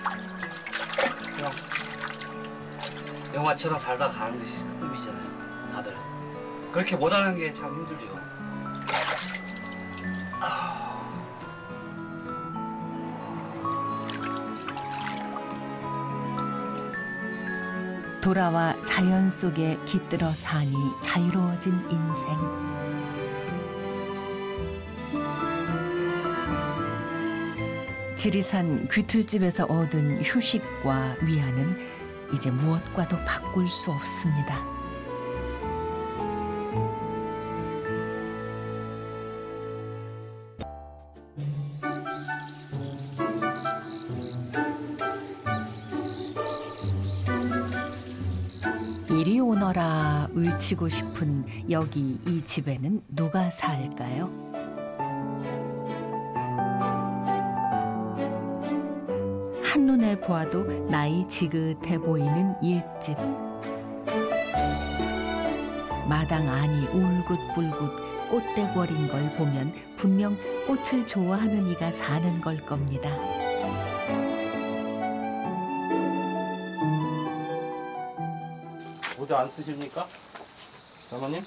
그냥 영화처럼 살다 가는 것이 꿈이잖아요, 다들. 그렇게 못하는 게 참 힘들죠. 돌아와 자연 속에 깃들어 사니 자유로워진 인생. 지리산 귀틀집에서 얻은 휴식과 위안은 이제 무엇과도 바꿀 수 없습니다. 이리 오너라 외치고 싶은 여기 이 집에는 누가 살까요? 한눈에 보아도 나이 지긋해 보이는 옛집. 마당 안이 울긋불긋 꽃대궐인 걸 보면 분명 꽃을 좋아하는 이가 사는 걸 겁니다. 모자 안 쓰십니까? 사모님?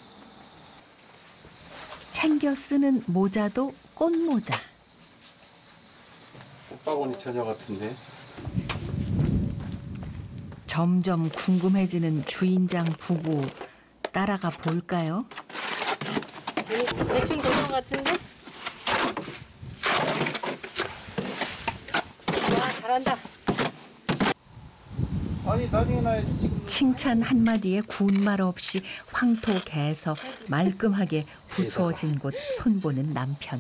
챙겨 쓰는 모자도 꽃모자. 꽃바구니 처녀 같은데. 점점 궁금해지는 주인장 부부. 따라가 볼까요? 대충 된 것 같은데? 와, 잘한다. 아니 나중에 나야지 지금. 칭찬 한마디에 군말 없이 황토개에서 말끔하게 부수어진 곳 손보는 남편.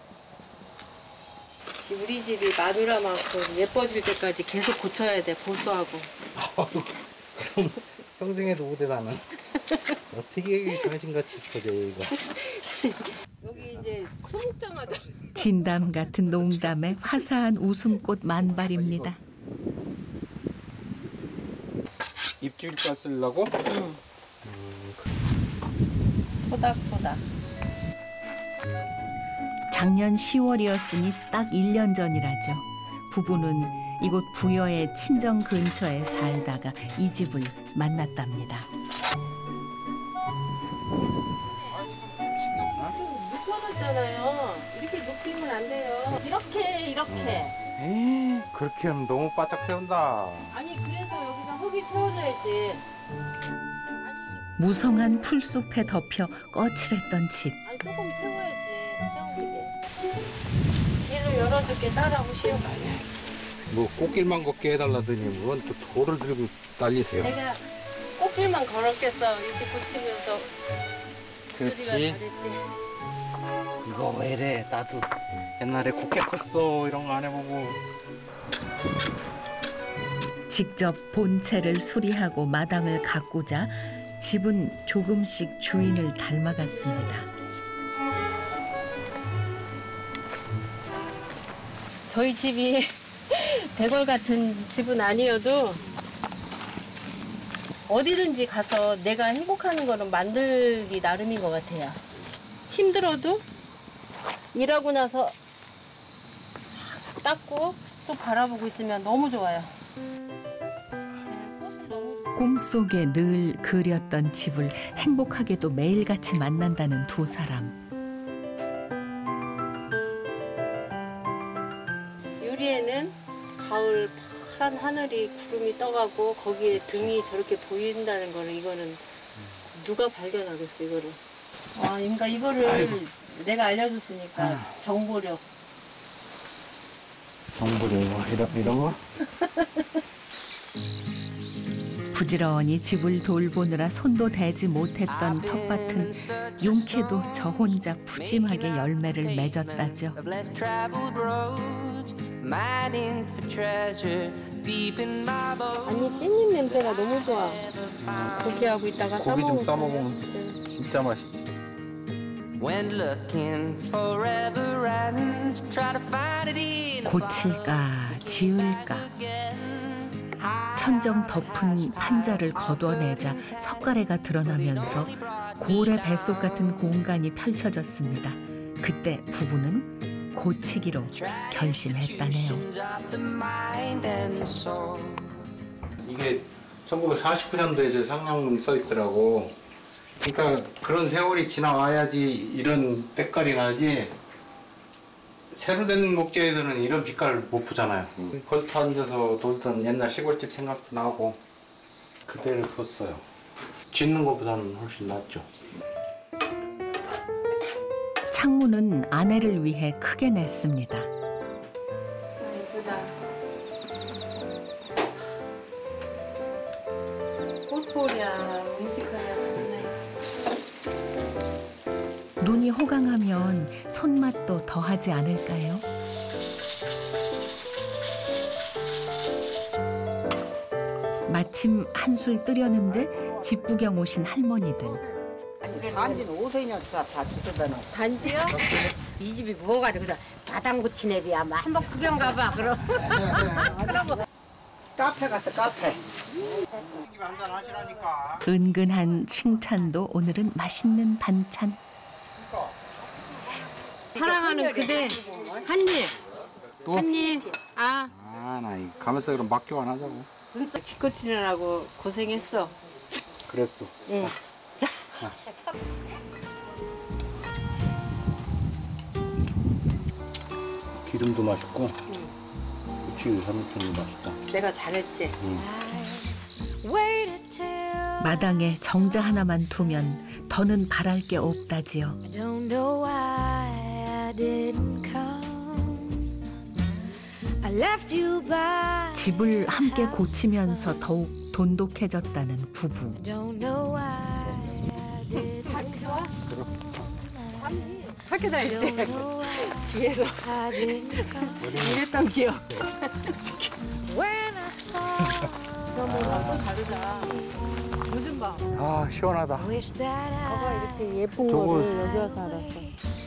우리 집이 마누라만큼 예뻐질 때까지 계속 고쳐야 돼, 보수하고. 그럼 평생에도 못해 나는. 어떻게 당신같이 퍼져 이거. 여기 이제 수목장하다. 진담 같은 농담에 화사한 웃음꽃 만발입니다. 입주일자 쓰려고? 응. 토닥토닥. 작년 10월이었으니 딱 1년 전이라죠. 부부는 이곳 부여의 친정 근처에 살다가 이 집을 만났답니다. 눕혀놨잖아요. 이렇게 눕히면 안 돼요. 이렇게. 에이, 그렇게 하면 너무 바짝 세운다. 아니 그래서 여기가 흙이 채워져야지. 무성한 풀숲에 덮여 거칠했던 집. 아니 조금 채워야지. 길을 열어줄게. 따라오시오. 뭐 꽃길만 걷게 해달라더니 뭔 또 돌을 들고 난리세요. 내가 꽃길만 걸었겠어. 이 집 고치면서. 그렇지. 이거 왜 이래? 나도 옛날에 곱게 컸어. 이런 거 안 해보고. 직접 본체를 수리하고 마당을 가꾸자 집은 조금씩 주인을 닮아갔습니다. 저희 집이 대궐 같은 집은 아니어도 어디든지 가서 내가 행복하는 거는 만들기 나름인 것 같아요. 힘들어도 일하고 나서 닦고 또 바라보고 있으면 너무 좋아요. 꿈속에 늘 그렸던 집을 행복하게도 매일같이 만난다는 두 사람. 유리에는 가을 파란 하늘이 구름이 떠가고 거기에 등이 저렇게 보인다는 거는 이거는 누가 발견하겠어 이거를. 와, 그러니까 이거를 아이고. 내가 알려줬으니까 정보력. 정보력 이런 거? 부지런히 집을 돌보느라 손도 대지 못했던 턱밭은 용케도 저 혼자 푸짐하게 열매를 맺었다죠. 아니 깻잎 냄새가 너무 좋아. 고기하고 있다가 고기 좀 싸먹으면 진짜 맛있지. 고칠까 지을까 천정 덮은 판자를 거둬내자 석가래가 드러나면서 고래 뱃속 같은 공간이 펼쳐졌습니다. 그때 부부는 고치기로 결심했다네요. 이게 1949년도에 상량금 써 있더라고. 그러니까 그런 세월이 지나와야지 이런 때깔이 나지. 새로 된 목재에서는 이런 빛깔을 못 보잖아요. 걸터 앉아서 돌던 옛날 시골집 생각도 나고 그대로 뒀어요. 짓는 것보다는 훨씬 낫죠. 창문은 아내를 위해 크게 냈습니다. 예쁘다. 꽃보랴 음식하랴 좋네. 눈이 호강하면 손맛도 더하지 않을까요? 마침 한술 뜨려는데 집 구경 오신 할머니들. 단지는 5세년 다 주셨다는. 단지요? 이 집이 뭐가 그다 마당 고친 애비야. 한번 구경 가봐. 그럼. 그러고 카페 같아 카페. 은근한 칭찬도 오늘은 맛있는 반찬. 사랑하는 그대 한입. 또? 한입. 아. 나 이 가면서 그럼 막교 안 하자고. 집 고치느라고 고생했어. 그랬어. 응. 자. 기름도 맛있고 고추 삼겹살도 맛있다. 내가 잘했지. 마당에 정자 하나만 두면 더는 바랄 게 없다지요. 집을 함께 고치면서 더욱 돈독해졌다는 부부. 학교 다닐 때 뒤에서 이랬던 기억. 다르다. 요즘 봐. 아 시원하다. 너가 이렇게 예쁜 저거- 거를 여기 와서 알았어.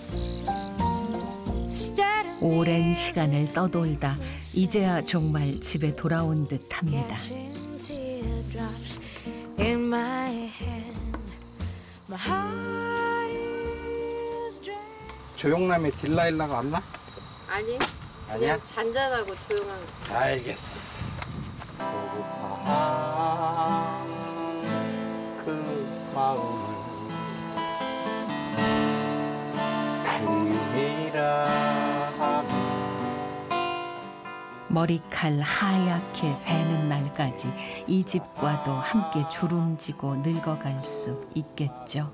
오랜 시간을 떠돌다 이제야 정말 집에 돌아온 듯합니다. 조용남의 딜라일라가 왔나? 아니. 아니야? 그냥 잔잔하고 조용한 거. 알겠어. 고급한 그 마음을 그림이라 하면 머리칼 하얗게 새는 날까지 이 집과도 함께 주름지고 늙어갈 수 있겠죠.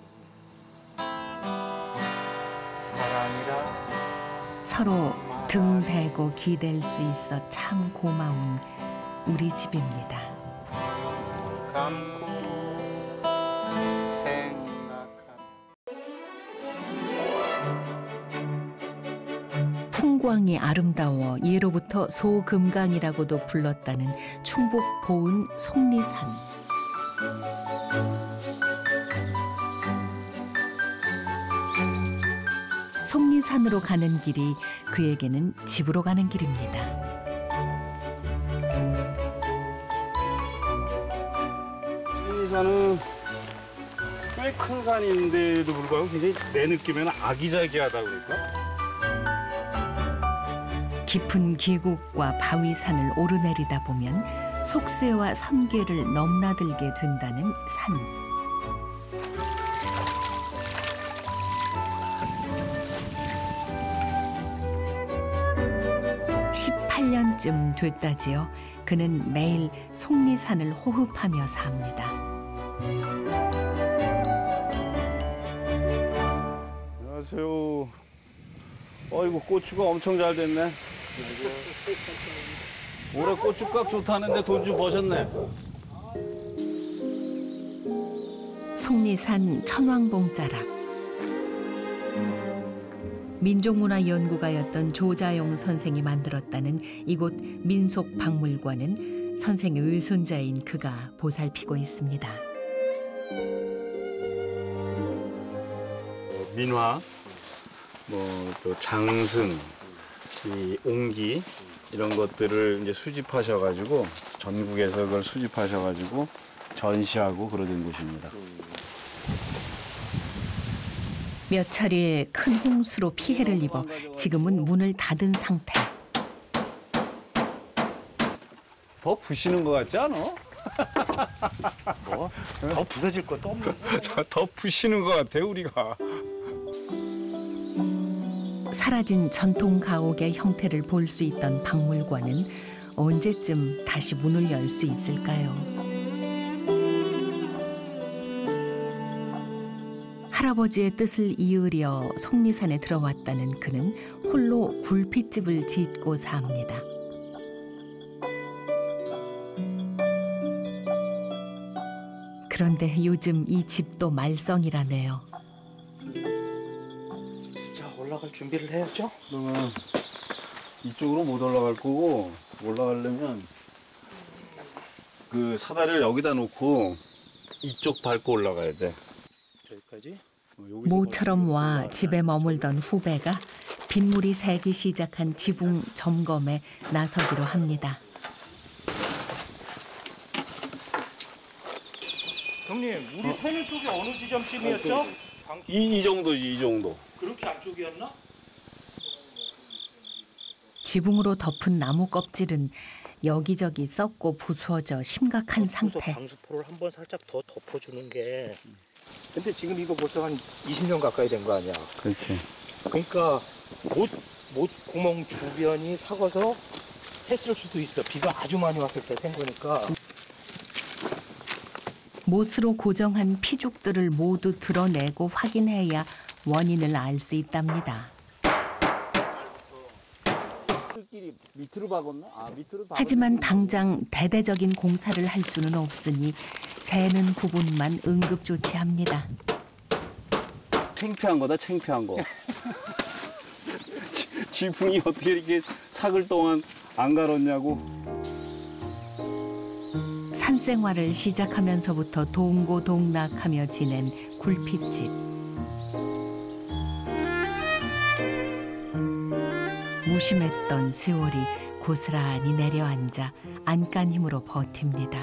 사랑이라 서로 등 대고 기댈 수 있어 참 고마운 우리 집입니다. 감고 풍광이 아름다워 예로부터 소금강이라고도 불렀다는 충북 보은 속리산. 속리산으로 가는 길이 그에게는 집으로 가는 길입니다. 속리산은 꽤 큰 산인데도 불구하고 굉장히 내 느낌에는 아기자기하다고 그럴까? 깊은 계곡과 바위산을 오르내리다 보면 속세와 선계를 넘나들게 된다는 산. 18년쯤 됐다지요. 그는 매일 속리산을 호흡하며 삽니다. 안녕하세요. 어이구 고추가 엄청 잘 됐네. 올해 고추값 좋다는데 돈 좀 버셨네. 속리산 천왕봉자락. 민족문화연구가였던 조자용 선생이 만들었다는 이곳 민속박물관은 선생의 외손자인 그가 보살피고 있습니다. 민화, 또 장승, 이 옹기 이런 것들을 이제 수집하셔가지고 전국에서 그걸 수집하셔가지고 전시하고 그러던 곳입니다. 몇 차례 큰 홍수로 피해를 입어 지금은 문을 닫은 상태. 더 부시는 것 같지 않아? 뭐? 더 부서질 것도 없는데. 더 부시는 것 같아 우리가. 사라진 전통 가옥의 형태를 볼 수 있던 박물관은 언제쯤 다시 문을 열 수 있을까요? 할아버지의 뜻을 이으려 속리산에 들어왔다는 그는 홀로 굴핏집을 짓고 삽니다. 그런데 요즘 이 집도 말썽이라네요. 자, 올라갈 준비를 해야죠. 그러면 이쪽으로 못 올라갈 거고 올라가려면 그 사다리를 여기다 놓고 이쪽 밟고 올라가야 돼. 저기까지? 모처럼 와 집에 머물던 후배가 빗물이 새기 시작한 지붕 점검에 나서기로 합니다. 형님, 우리 새는 쪽이 어느 지점쯤이었죠? 이 정도지, 이 정도. 그렇게 안쪽이었나? 지붕으로 덮은 나무 껍질은 여기저기 썩고 부수어져 심각한 상태. 방수포를 한번 살짝 더 덮어주는 게. 근데 지금 이거 벌써 한 20년 가까이 된 거 아니야? 그렇지. 그러니까 못 구멍 주변이 삭아서 샜을 수도 있어. 비가 아주 많이 왔을 때 샌 거니까. 못으로 고정한 피죽들을 모두 드러내고 확인해야 원인을 알 수 있답니다. 밑으로 박았나? 밑으로 하지만 당장 대대적인 공사를 할 수는 없으니 새는 부분만 응급조치합니다. 창피한 거다, 창피한 거. 지붕이 어떻게 이렇게 삭을 동안 안 갈았냐고. 산생활을 시작하면서부터 동고동락하며 지낸 굴핏집. 무심했던 세월이 고스란히 내려앉아 안간 힘으로 버팁니다.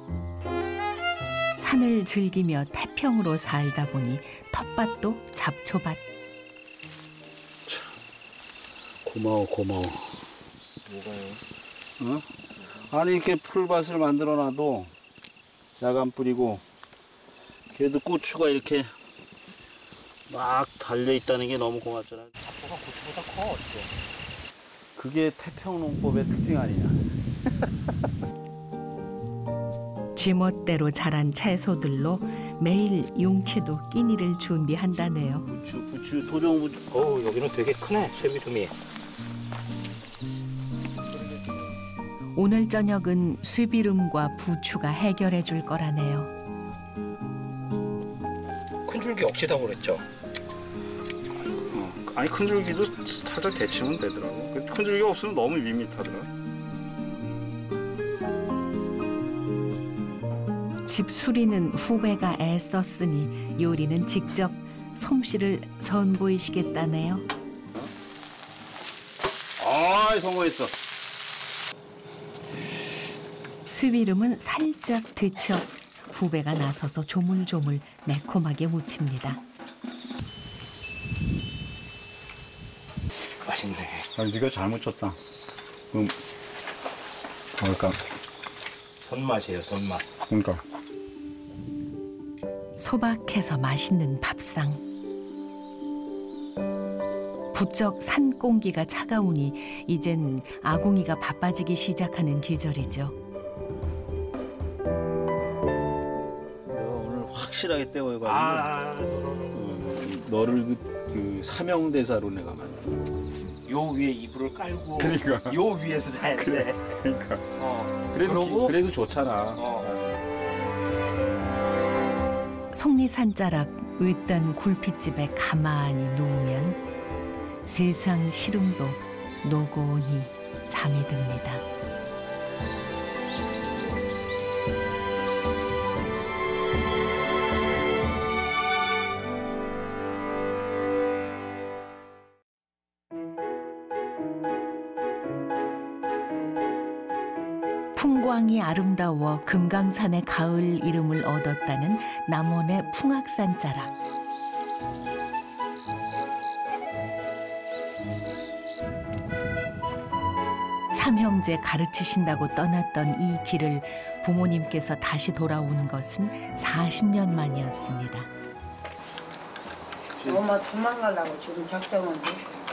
산을 즐기며 태평으로 살다 보니 텃밭도 잡초밭. 고마워. 뭐가요? 어? 아니 이렇게 풀밭을 만들어놔도 야간 뿌리고 그래도 고추가 이렇게 막 달려있다는 게 너무 고맙잖아. 잡초가 고추보다 커, 어째? 그게 태평농법의 특징 아니냐. 쥐멋대로 자란 채소들로 매일 용케도 끼니를 준비한다네요. 부추, 도종부추. 여기는 되게 크네, 쇠비듬이. 오늘 저녁은 쇠비름과 부추가 해결해 줄 거라네요. 큰 줄기 억지다고 그랬죠? 아니 큰 줄기도 살짝 데치면 되더라고. 큰 줄기가 없으면 너무 밋밋하더라. 집 수리는 후배가 애썼으니 요리는 직접 솜씨를 선보이시겠다네요. 성공했어. 쇠비름은 살짝 데쳐 후배가 나서서 조물조물 매콤하게 무칩니다. 맛있네. 네가 잘 묻혔다. 뭐랄까. 손맛이에요, 손맛. 그러니까. 소박해서 맛있는 밥상. 부쩍 산 공기가 차가우니 이젠 아궁이가 바빠지기 시작하는 계절이죠. 오늘 확실하게 떼어가지고 너를 그 사명대사로 내가 만들어. 요 위에 이불을 깔고 그러니까. 요 위에서 자야 돼. 그러니까. 그래도 좋잖아. 속리산자락 외딴 굴핏집에 가만히 누우면 세상 시름도 노곤히 잠이 듭니다. 풍광이 아름다워 금강산의 가을 이름을 얻었다는 남원의 풍악산자락. 삼형제 가르치신다고 떠났던 이 길을 부모님께서 다시 돌아오는 것은 40년 만이었습니다. 엄마 도망가려고 지금 작정한데.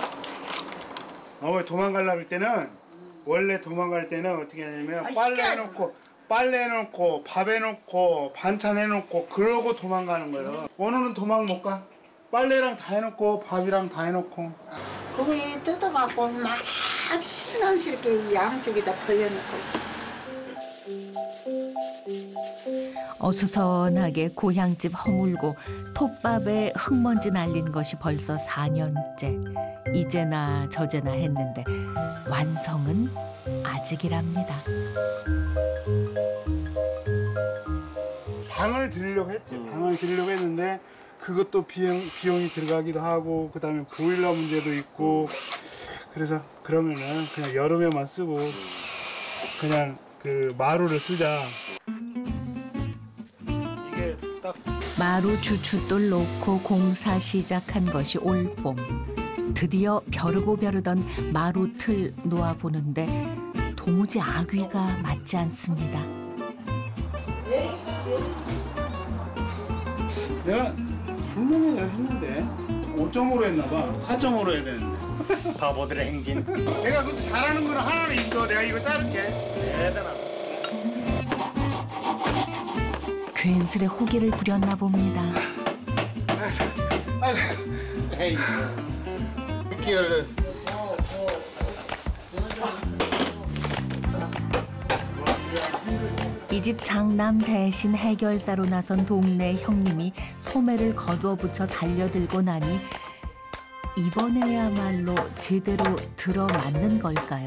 어머니 도망가려고 할 때는 원래 도망갈 때는 어떻게 하냐면 빨래 해놓고 밥 해놓고 반찬 해놓고 그러고 도망가는 거예요. 오늘은 도망 못 가. 빨래랑 다 해놓고 밥이랑 다 해놓고. 거기 뜯어갖고 막 신난스럽게 양쪽에다 벌려놓고. 어수선하게 고향집 허물고 톱밥에 흙먼지 날린 것이 벌써 4년째. 이제나 저제나 했는데 완성은 아직이랍니다. 방을 드리려고 했지. 방을 드리려고 했는데 그것도 비용이 들어가기도 하고 그다음에 보일러 문제도 있고 그래서 그러면은 그냥 여름에만 쓰고 그냥 그 마루를 쓰자. 이게 딱 마루 주춧돌 놓고 공사 시작한 것이 올봄. 드디어 벼르고 벼르던 마루 틀 놓아보는데 도무지 아귀가 맞지 않습니다. 내가 분명히 내가 했는데 5.5로 했나 봐. 4.5로 해야 되는데. 바보들의 행진. 내가 그 잘하는 거는 하나는 있어. 내가 이거 자를게. 대단하다. 괜스레 호기를 부렸나 봅니다. 에이, 6개월. 이 집 장남 대신 해결사로 나선 동네 형님이 소매를 거두어 붙여 달려들고 나니 이번에야말로 제대로 들어맞는 걸까요?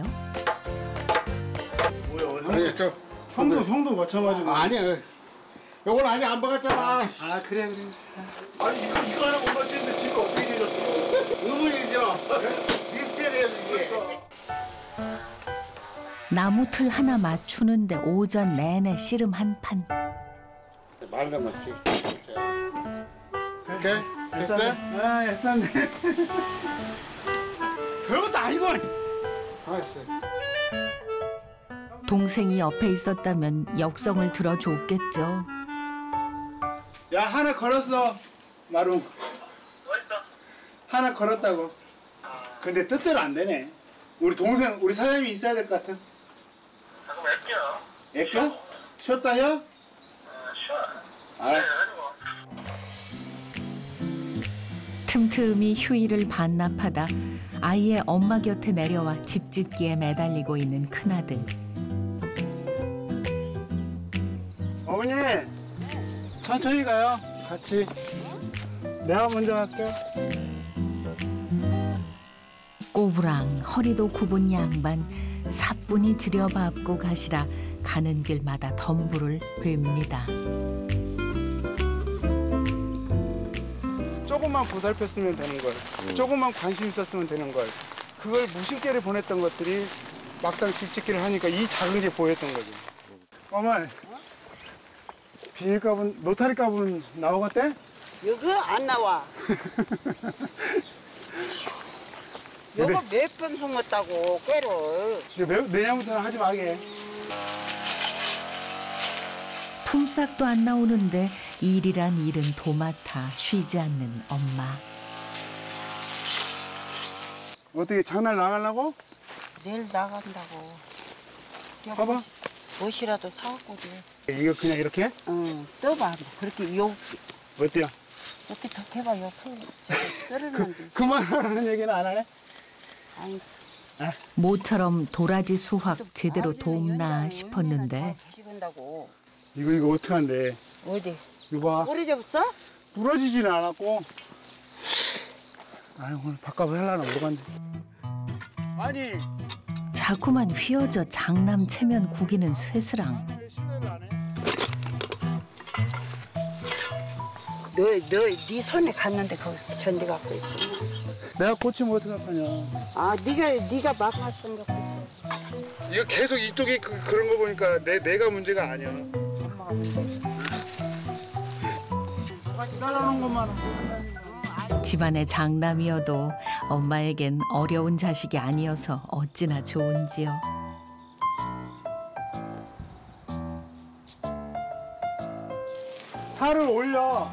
아니, 형도 마찬가지고. 아니야. 요건 아직 안 박았잖아. 아, 그래. 아니, 이거 하나 못 맞추는데 지금 어떻게 되셨어? 의문이죠. 비슷해요, 이게. 나무 틀 하나 맞추는데 오전 내내 씨름 한 판. 말도 맞지. 오케이? 됐어? 아, 애썼네. 별것도 아니고. 동생이 옆에 있었다면 역성을 들어줬겠죠. 야, 하나 걸었어. 마루. 하나 걸었다고. 근데 뜻대로 안 되네. 우리 사장님이 있어야 될 것 같아. 애껴? 쉬었다 혀? 쉬어. 알았어. 틈틈이 휴일을 반납하다 아이의 엄마 곁에 내려와 집짓기에 매달리고 있는 큰아들. 어머니, 천천히 가요. 같이. 내가 먼저 갈게. 꼬부랑 허리도 굽은 양반 사뿐히 들여밟고 가시라 가는 길마다 덤불을 뵙니다. 조금만 보살폈으면 되는 걸. 조금만 관심 있었으면 되는 걸. 그걸 무심결에 보냈던 것들이 막상 집짓기를 하니까 이 작은 게 보였던 거지. 어머니, 비닐값은, 노타리값은 나오겠대? 여기 안 나와. 요거 몇 번 숨었다고 꾀를. 내년부터는 하지 마게. 품삯도 안 나오는데 일이란 일은 도맡아 쉬지 않는 엄마. 어떻게 장날 나가려고? 내일 나간다고. 봐봐. 옷이라도 사갖고 돼. 이거 그냥 이렇게? 응. 떠봐. 그렇게 요 어때요? 이렇게 더 해봐. 요 떨어지는데. 그만하라는 얘기는 안 하네? 아니. 모처럼 도라지 수확 제대로 돕나 싶었는데 찍은다고. 이거 어떻게 한대? 어디? 이거 봐. 부러졌어? 부러지지는 않았고. 아유, 오늘 밥값을 하려나 모르겠네. 아니. 자꾸만 휘어져 장남 체면 구기는 쇠스랑. 네 손에 갔는데 거기 전대 갖고 있어. 내가 고치면 어떡하냐. 아, 네가 막말 생각했어. 이거 계속 이쪽이 그런 거 보니까 내가 문제가 아니야. 엄마가 문제. 따라하는 것만 하고. 집안의 장남이어도 엄마에겐 어려운 자식이 아니어서 어찌나 좋은지요. 팔을 올려.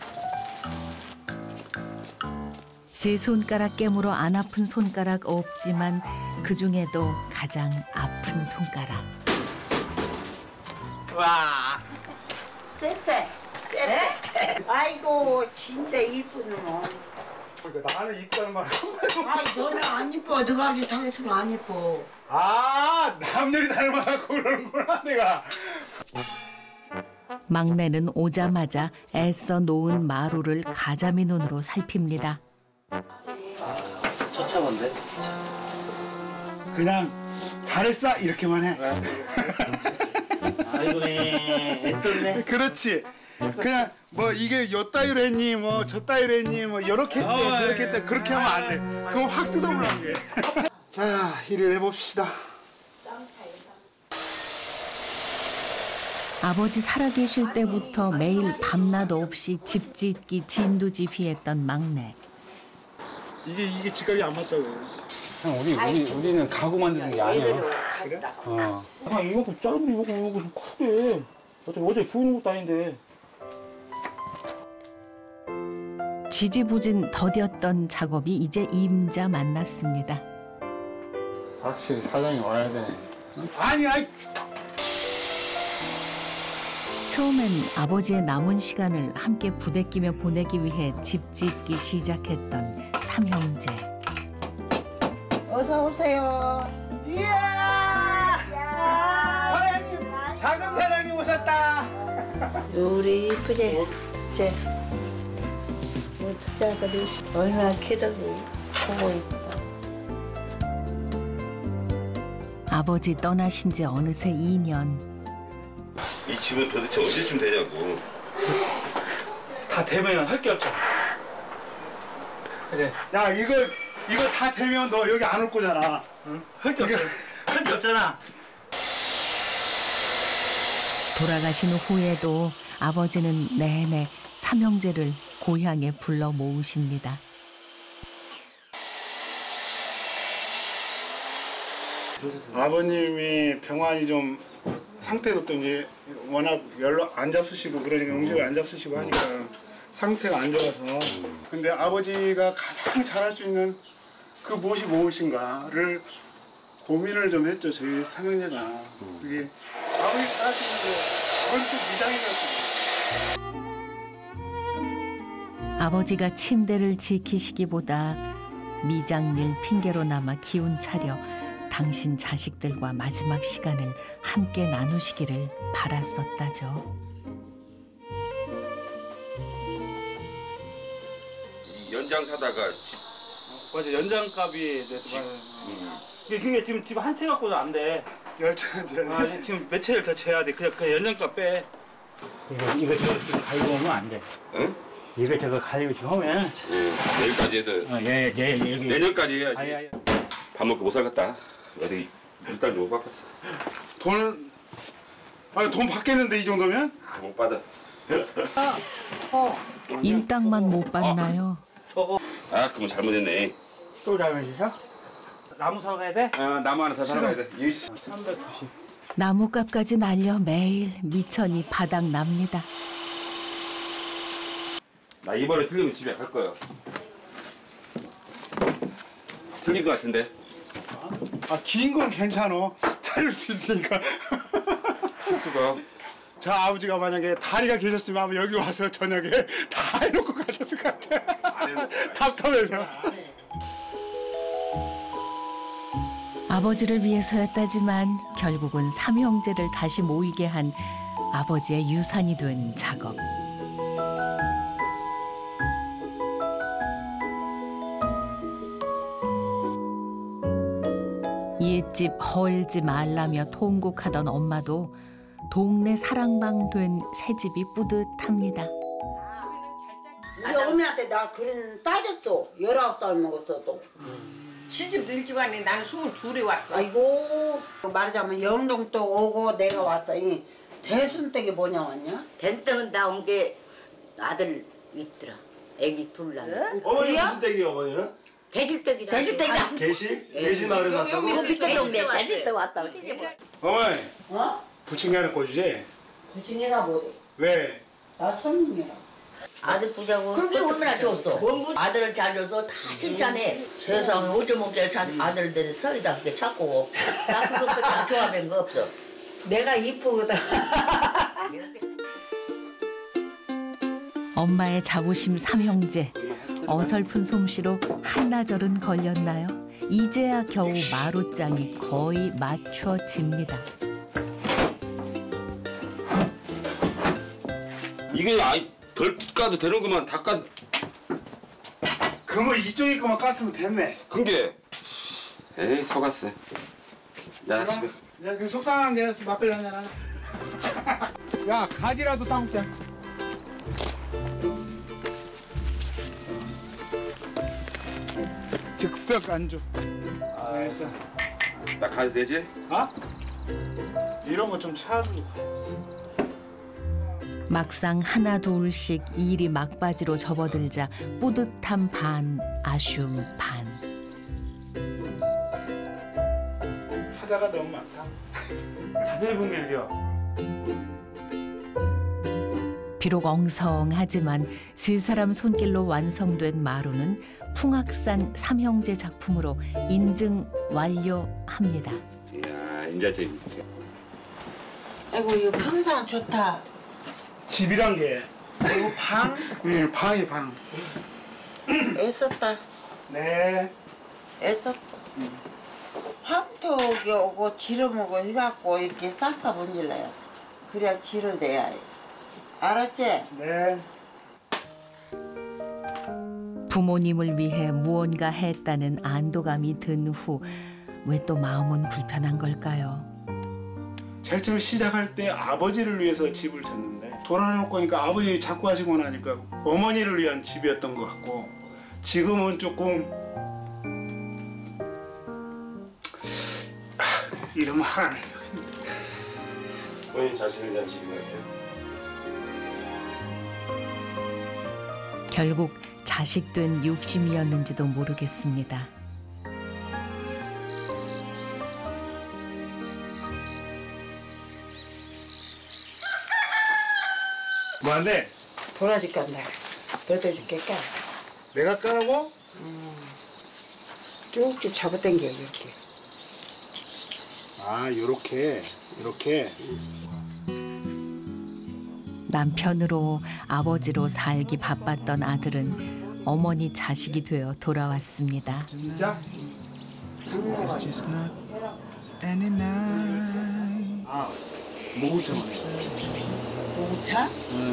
세 손가락 깨물어 안 아픈 손가락 없지만 그 중에도 가장 아픈 손가락. 와. 쎄쎄. 아이고 진짜 이쁘네. 나는 이쁘다는 말. 아, 너는 안 이뻐. 너가 아버지 당했으면 안 이뻐. 아, 남녀리 닮아갖고 그러는구나 내가. 막내는 오자마자 애써 놓은 마루를 가자미 눈으로 살핍니다. 처참한데? 그냥 잘했어 이렇게만 해. 아이고 애썼네. 그렇지. 그냥 뭐 이게 요 따위로 했니 뭐 저 따위로 했니 뭐 요렇게 했대 저렇게 했대 그렇게 하면 안 돼. 그럼 확 뜯어버리는 게. 자 일을 해봅시다. 아버지 살아계실 때부터 매일 밤낮 없이 집 짓기 진두지휘했던 막내. 이게 지각이 안 맞다고. 형 우리는 가구 만드는 게 아니야. 그래? 아 이만큼 짧은데 이만큼 좀 크대. 어제 보이는 것도 아닌데. 지지부진 더뎠던 작업이 이제 임자 만났습니다. 확실히 사장이 와야 되네. 아니. 처음엔 아버지의 남은 시간을 함께 부대끼며 보내기 위해 집 짓기 시작했던 삼형제. 어서 오세요. 이야! 사장님, 작은 사장님 오셨다. 우리 이쁘지? 쟤. 우리 투자들이 얼마나 키들고 보고 있어. 아버지 떠나신 지 어느새 2년. 이 집은 도대체 언제쯤 되냐고. 다 되면 할 게 없잖아. 그래. 야 이거 다 되면 너 여기 안 올 거잖아. 응? 할 게 없잖아. 할 게 없잖아. 돌아가신 후에도 아버지는 내내 삼형제를 고향에 불러 모으십니다. 아버님이 병환이 좀 상태도 또 이제 워낙 열로 안 잡수시고 그러니까 음식을 안 잡수시고 하니까 상태가 안 좋아서. 근데 아버지가 가장 잘할 수 있는 그 무엇이 무엇인가를 고민을 좀 했죠. 저희 삼형제가. 그게 아버지 잘할 수 있는 게 전투 미장이었어요. 아버지가 침대를 지키시기보다 미장일 핑계로 남아 기운 차려 당신 자식들과 마지막 시간을 함께 나누시기를 바랐었다죠. 연장 사다가 맞아 연장값이 그게 지금 집 한 채 갖고는 안 돼. 10채는 아 지금 몇 채를 더 채야 돼. 그냥 그 연장값 빼. 이거 저거 갈고 오면 안 돼. 응? 이거 저거 갈고 오면. 내일까지 해도. 내년까지 해야지. 밥 먹고 못 살겠다. 어디 일단 못 바꿨어. 돈 받겠는데 이 정도면? 못 받아. 일당만 못 받나요? 아 그럼 잘못했네. 또 잘못이셔? 나무 사러 가야 돼? 나무 하나 더 사러 가야 돼. 390. 나무값까지 날려 매일 미천이 바닥 납니다. 나 이번에 틀리면 집에 갈 거야. 틀린 거 같은데. 긴 건 괜찮아. 찾을 수 있으니까. 실수가. 저 아버지가 만약에 다리가 계셨으면 아마 여기 와서 저녁에 다 해놓고 가셨을 것 같아. 답답해서. 아버지를 위해서였다지만 결국은 삼형제를 다시 모이게 한 아버지의 유산이 된 작업. 옛집 헐지 말라며 통곡하던 엄마도 동네 사랑방 된 새집이 뿌듯합니다. 우리 어머니한테 나 그런 따졌어. 19살 먹었어도. 시집도 일찍 왔네. 나는 22에 왔어. 아이고 말하자면 영동도 오고 내가 왔어. 이 대순댁이 뭐냐 왔냐? 대순댁은 나온 게 아들 있더라. 애기 둘 낳은. 어머니 무슨 댁이에요 어머니는? 대실댁이라. 대실댁이다. 대실? 대실 마을에서 왔다고? 밑에 동네 대실댁 왔다고. 어머니. 부침개를 꽂으지? 부침개가 뭐래? 왜? 나 손님이라. 아들 보자고 그렇게 얼마나 줬어. 아들을 잘 줘서 다 칭찬해. 세상에 어쩌먹게 아들을 데려서 이렇게 찾고 나 그것보다 좋아하는 거 없어. 내가 이쁘거든. 엄마의 자부심 삼형제. 어설픈 솜씨로 한나절은 걸렸나요? 이제야 겨우 마루장이 거의 맞춰집니다. 이게 덜 까도 되는구만. 다 까. 그거 이쪽에 거만 깠으면 됐네. 그게. 에이 속았어. 야 집에. 야, 그 속상한 게 막걸리 한잔 하자. 야, 가지라도 따먹자. 즉석 안주. 그래서 나 가도 되지? 어? 이런 거 좀 찾아주고. 막상 하나 둘씩 일이 막바지로 접어들자 뿌듯함 반, 아쉬움 반. 하자가 너무 많다. 자세히 보면 이려. 비록 엉성하지만 세 사람 손길로 완성된 마루는 풍악산 삼형제 작품으로 인증 완료합니다. 이야, 이제 좀. 아이고 이거 평상 좋다. 집이란 게. 이거 방? 응, 방이 방. 애썼다. 네. 애썼다. 황토기 오고 지르먹고 해갖고 이렇게 싹싹 문질러요. 그래야 지를 내야 해. 알았지? 네. 부모님을 위해 무언가 했다는 안도감이 든 후 왜 또 마음은 불편한 걸까요? 제일 처음 시작할 때 아버지를 위해서 집을 졌는데 돌아놓고 보니까 아버지 자꾸 하시고 나니까 어머니를 위한 집이었던 것 같고 지금은 조금 이러면 화가 나요. 본인 자신을 위한 집인 것 같아요. 결국 자식된 욕심이었는지도 모르겠습니다. 뭐한대? 도라지 깐다. 너도 줄게 까. 내가 까라고? 쭉쭉 잡아당겨 이렇게. 아, 요렇게. 남편으로 아버지로 살기 바빴던 아들은 어머니 자식이 되어 돌아왔습니다. 진짜? 아, 모구차. 모구차?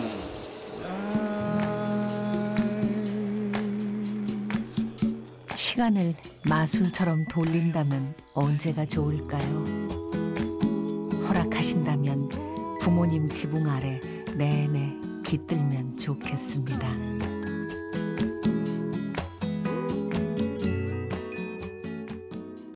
시간을 마술처럼 돌린다면 언제가 좋을까요? 허락하신다면 부모님 지붕 아래 내내 깃들면 좋겠습니다.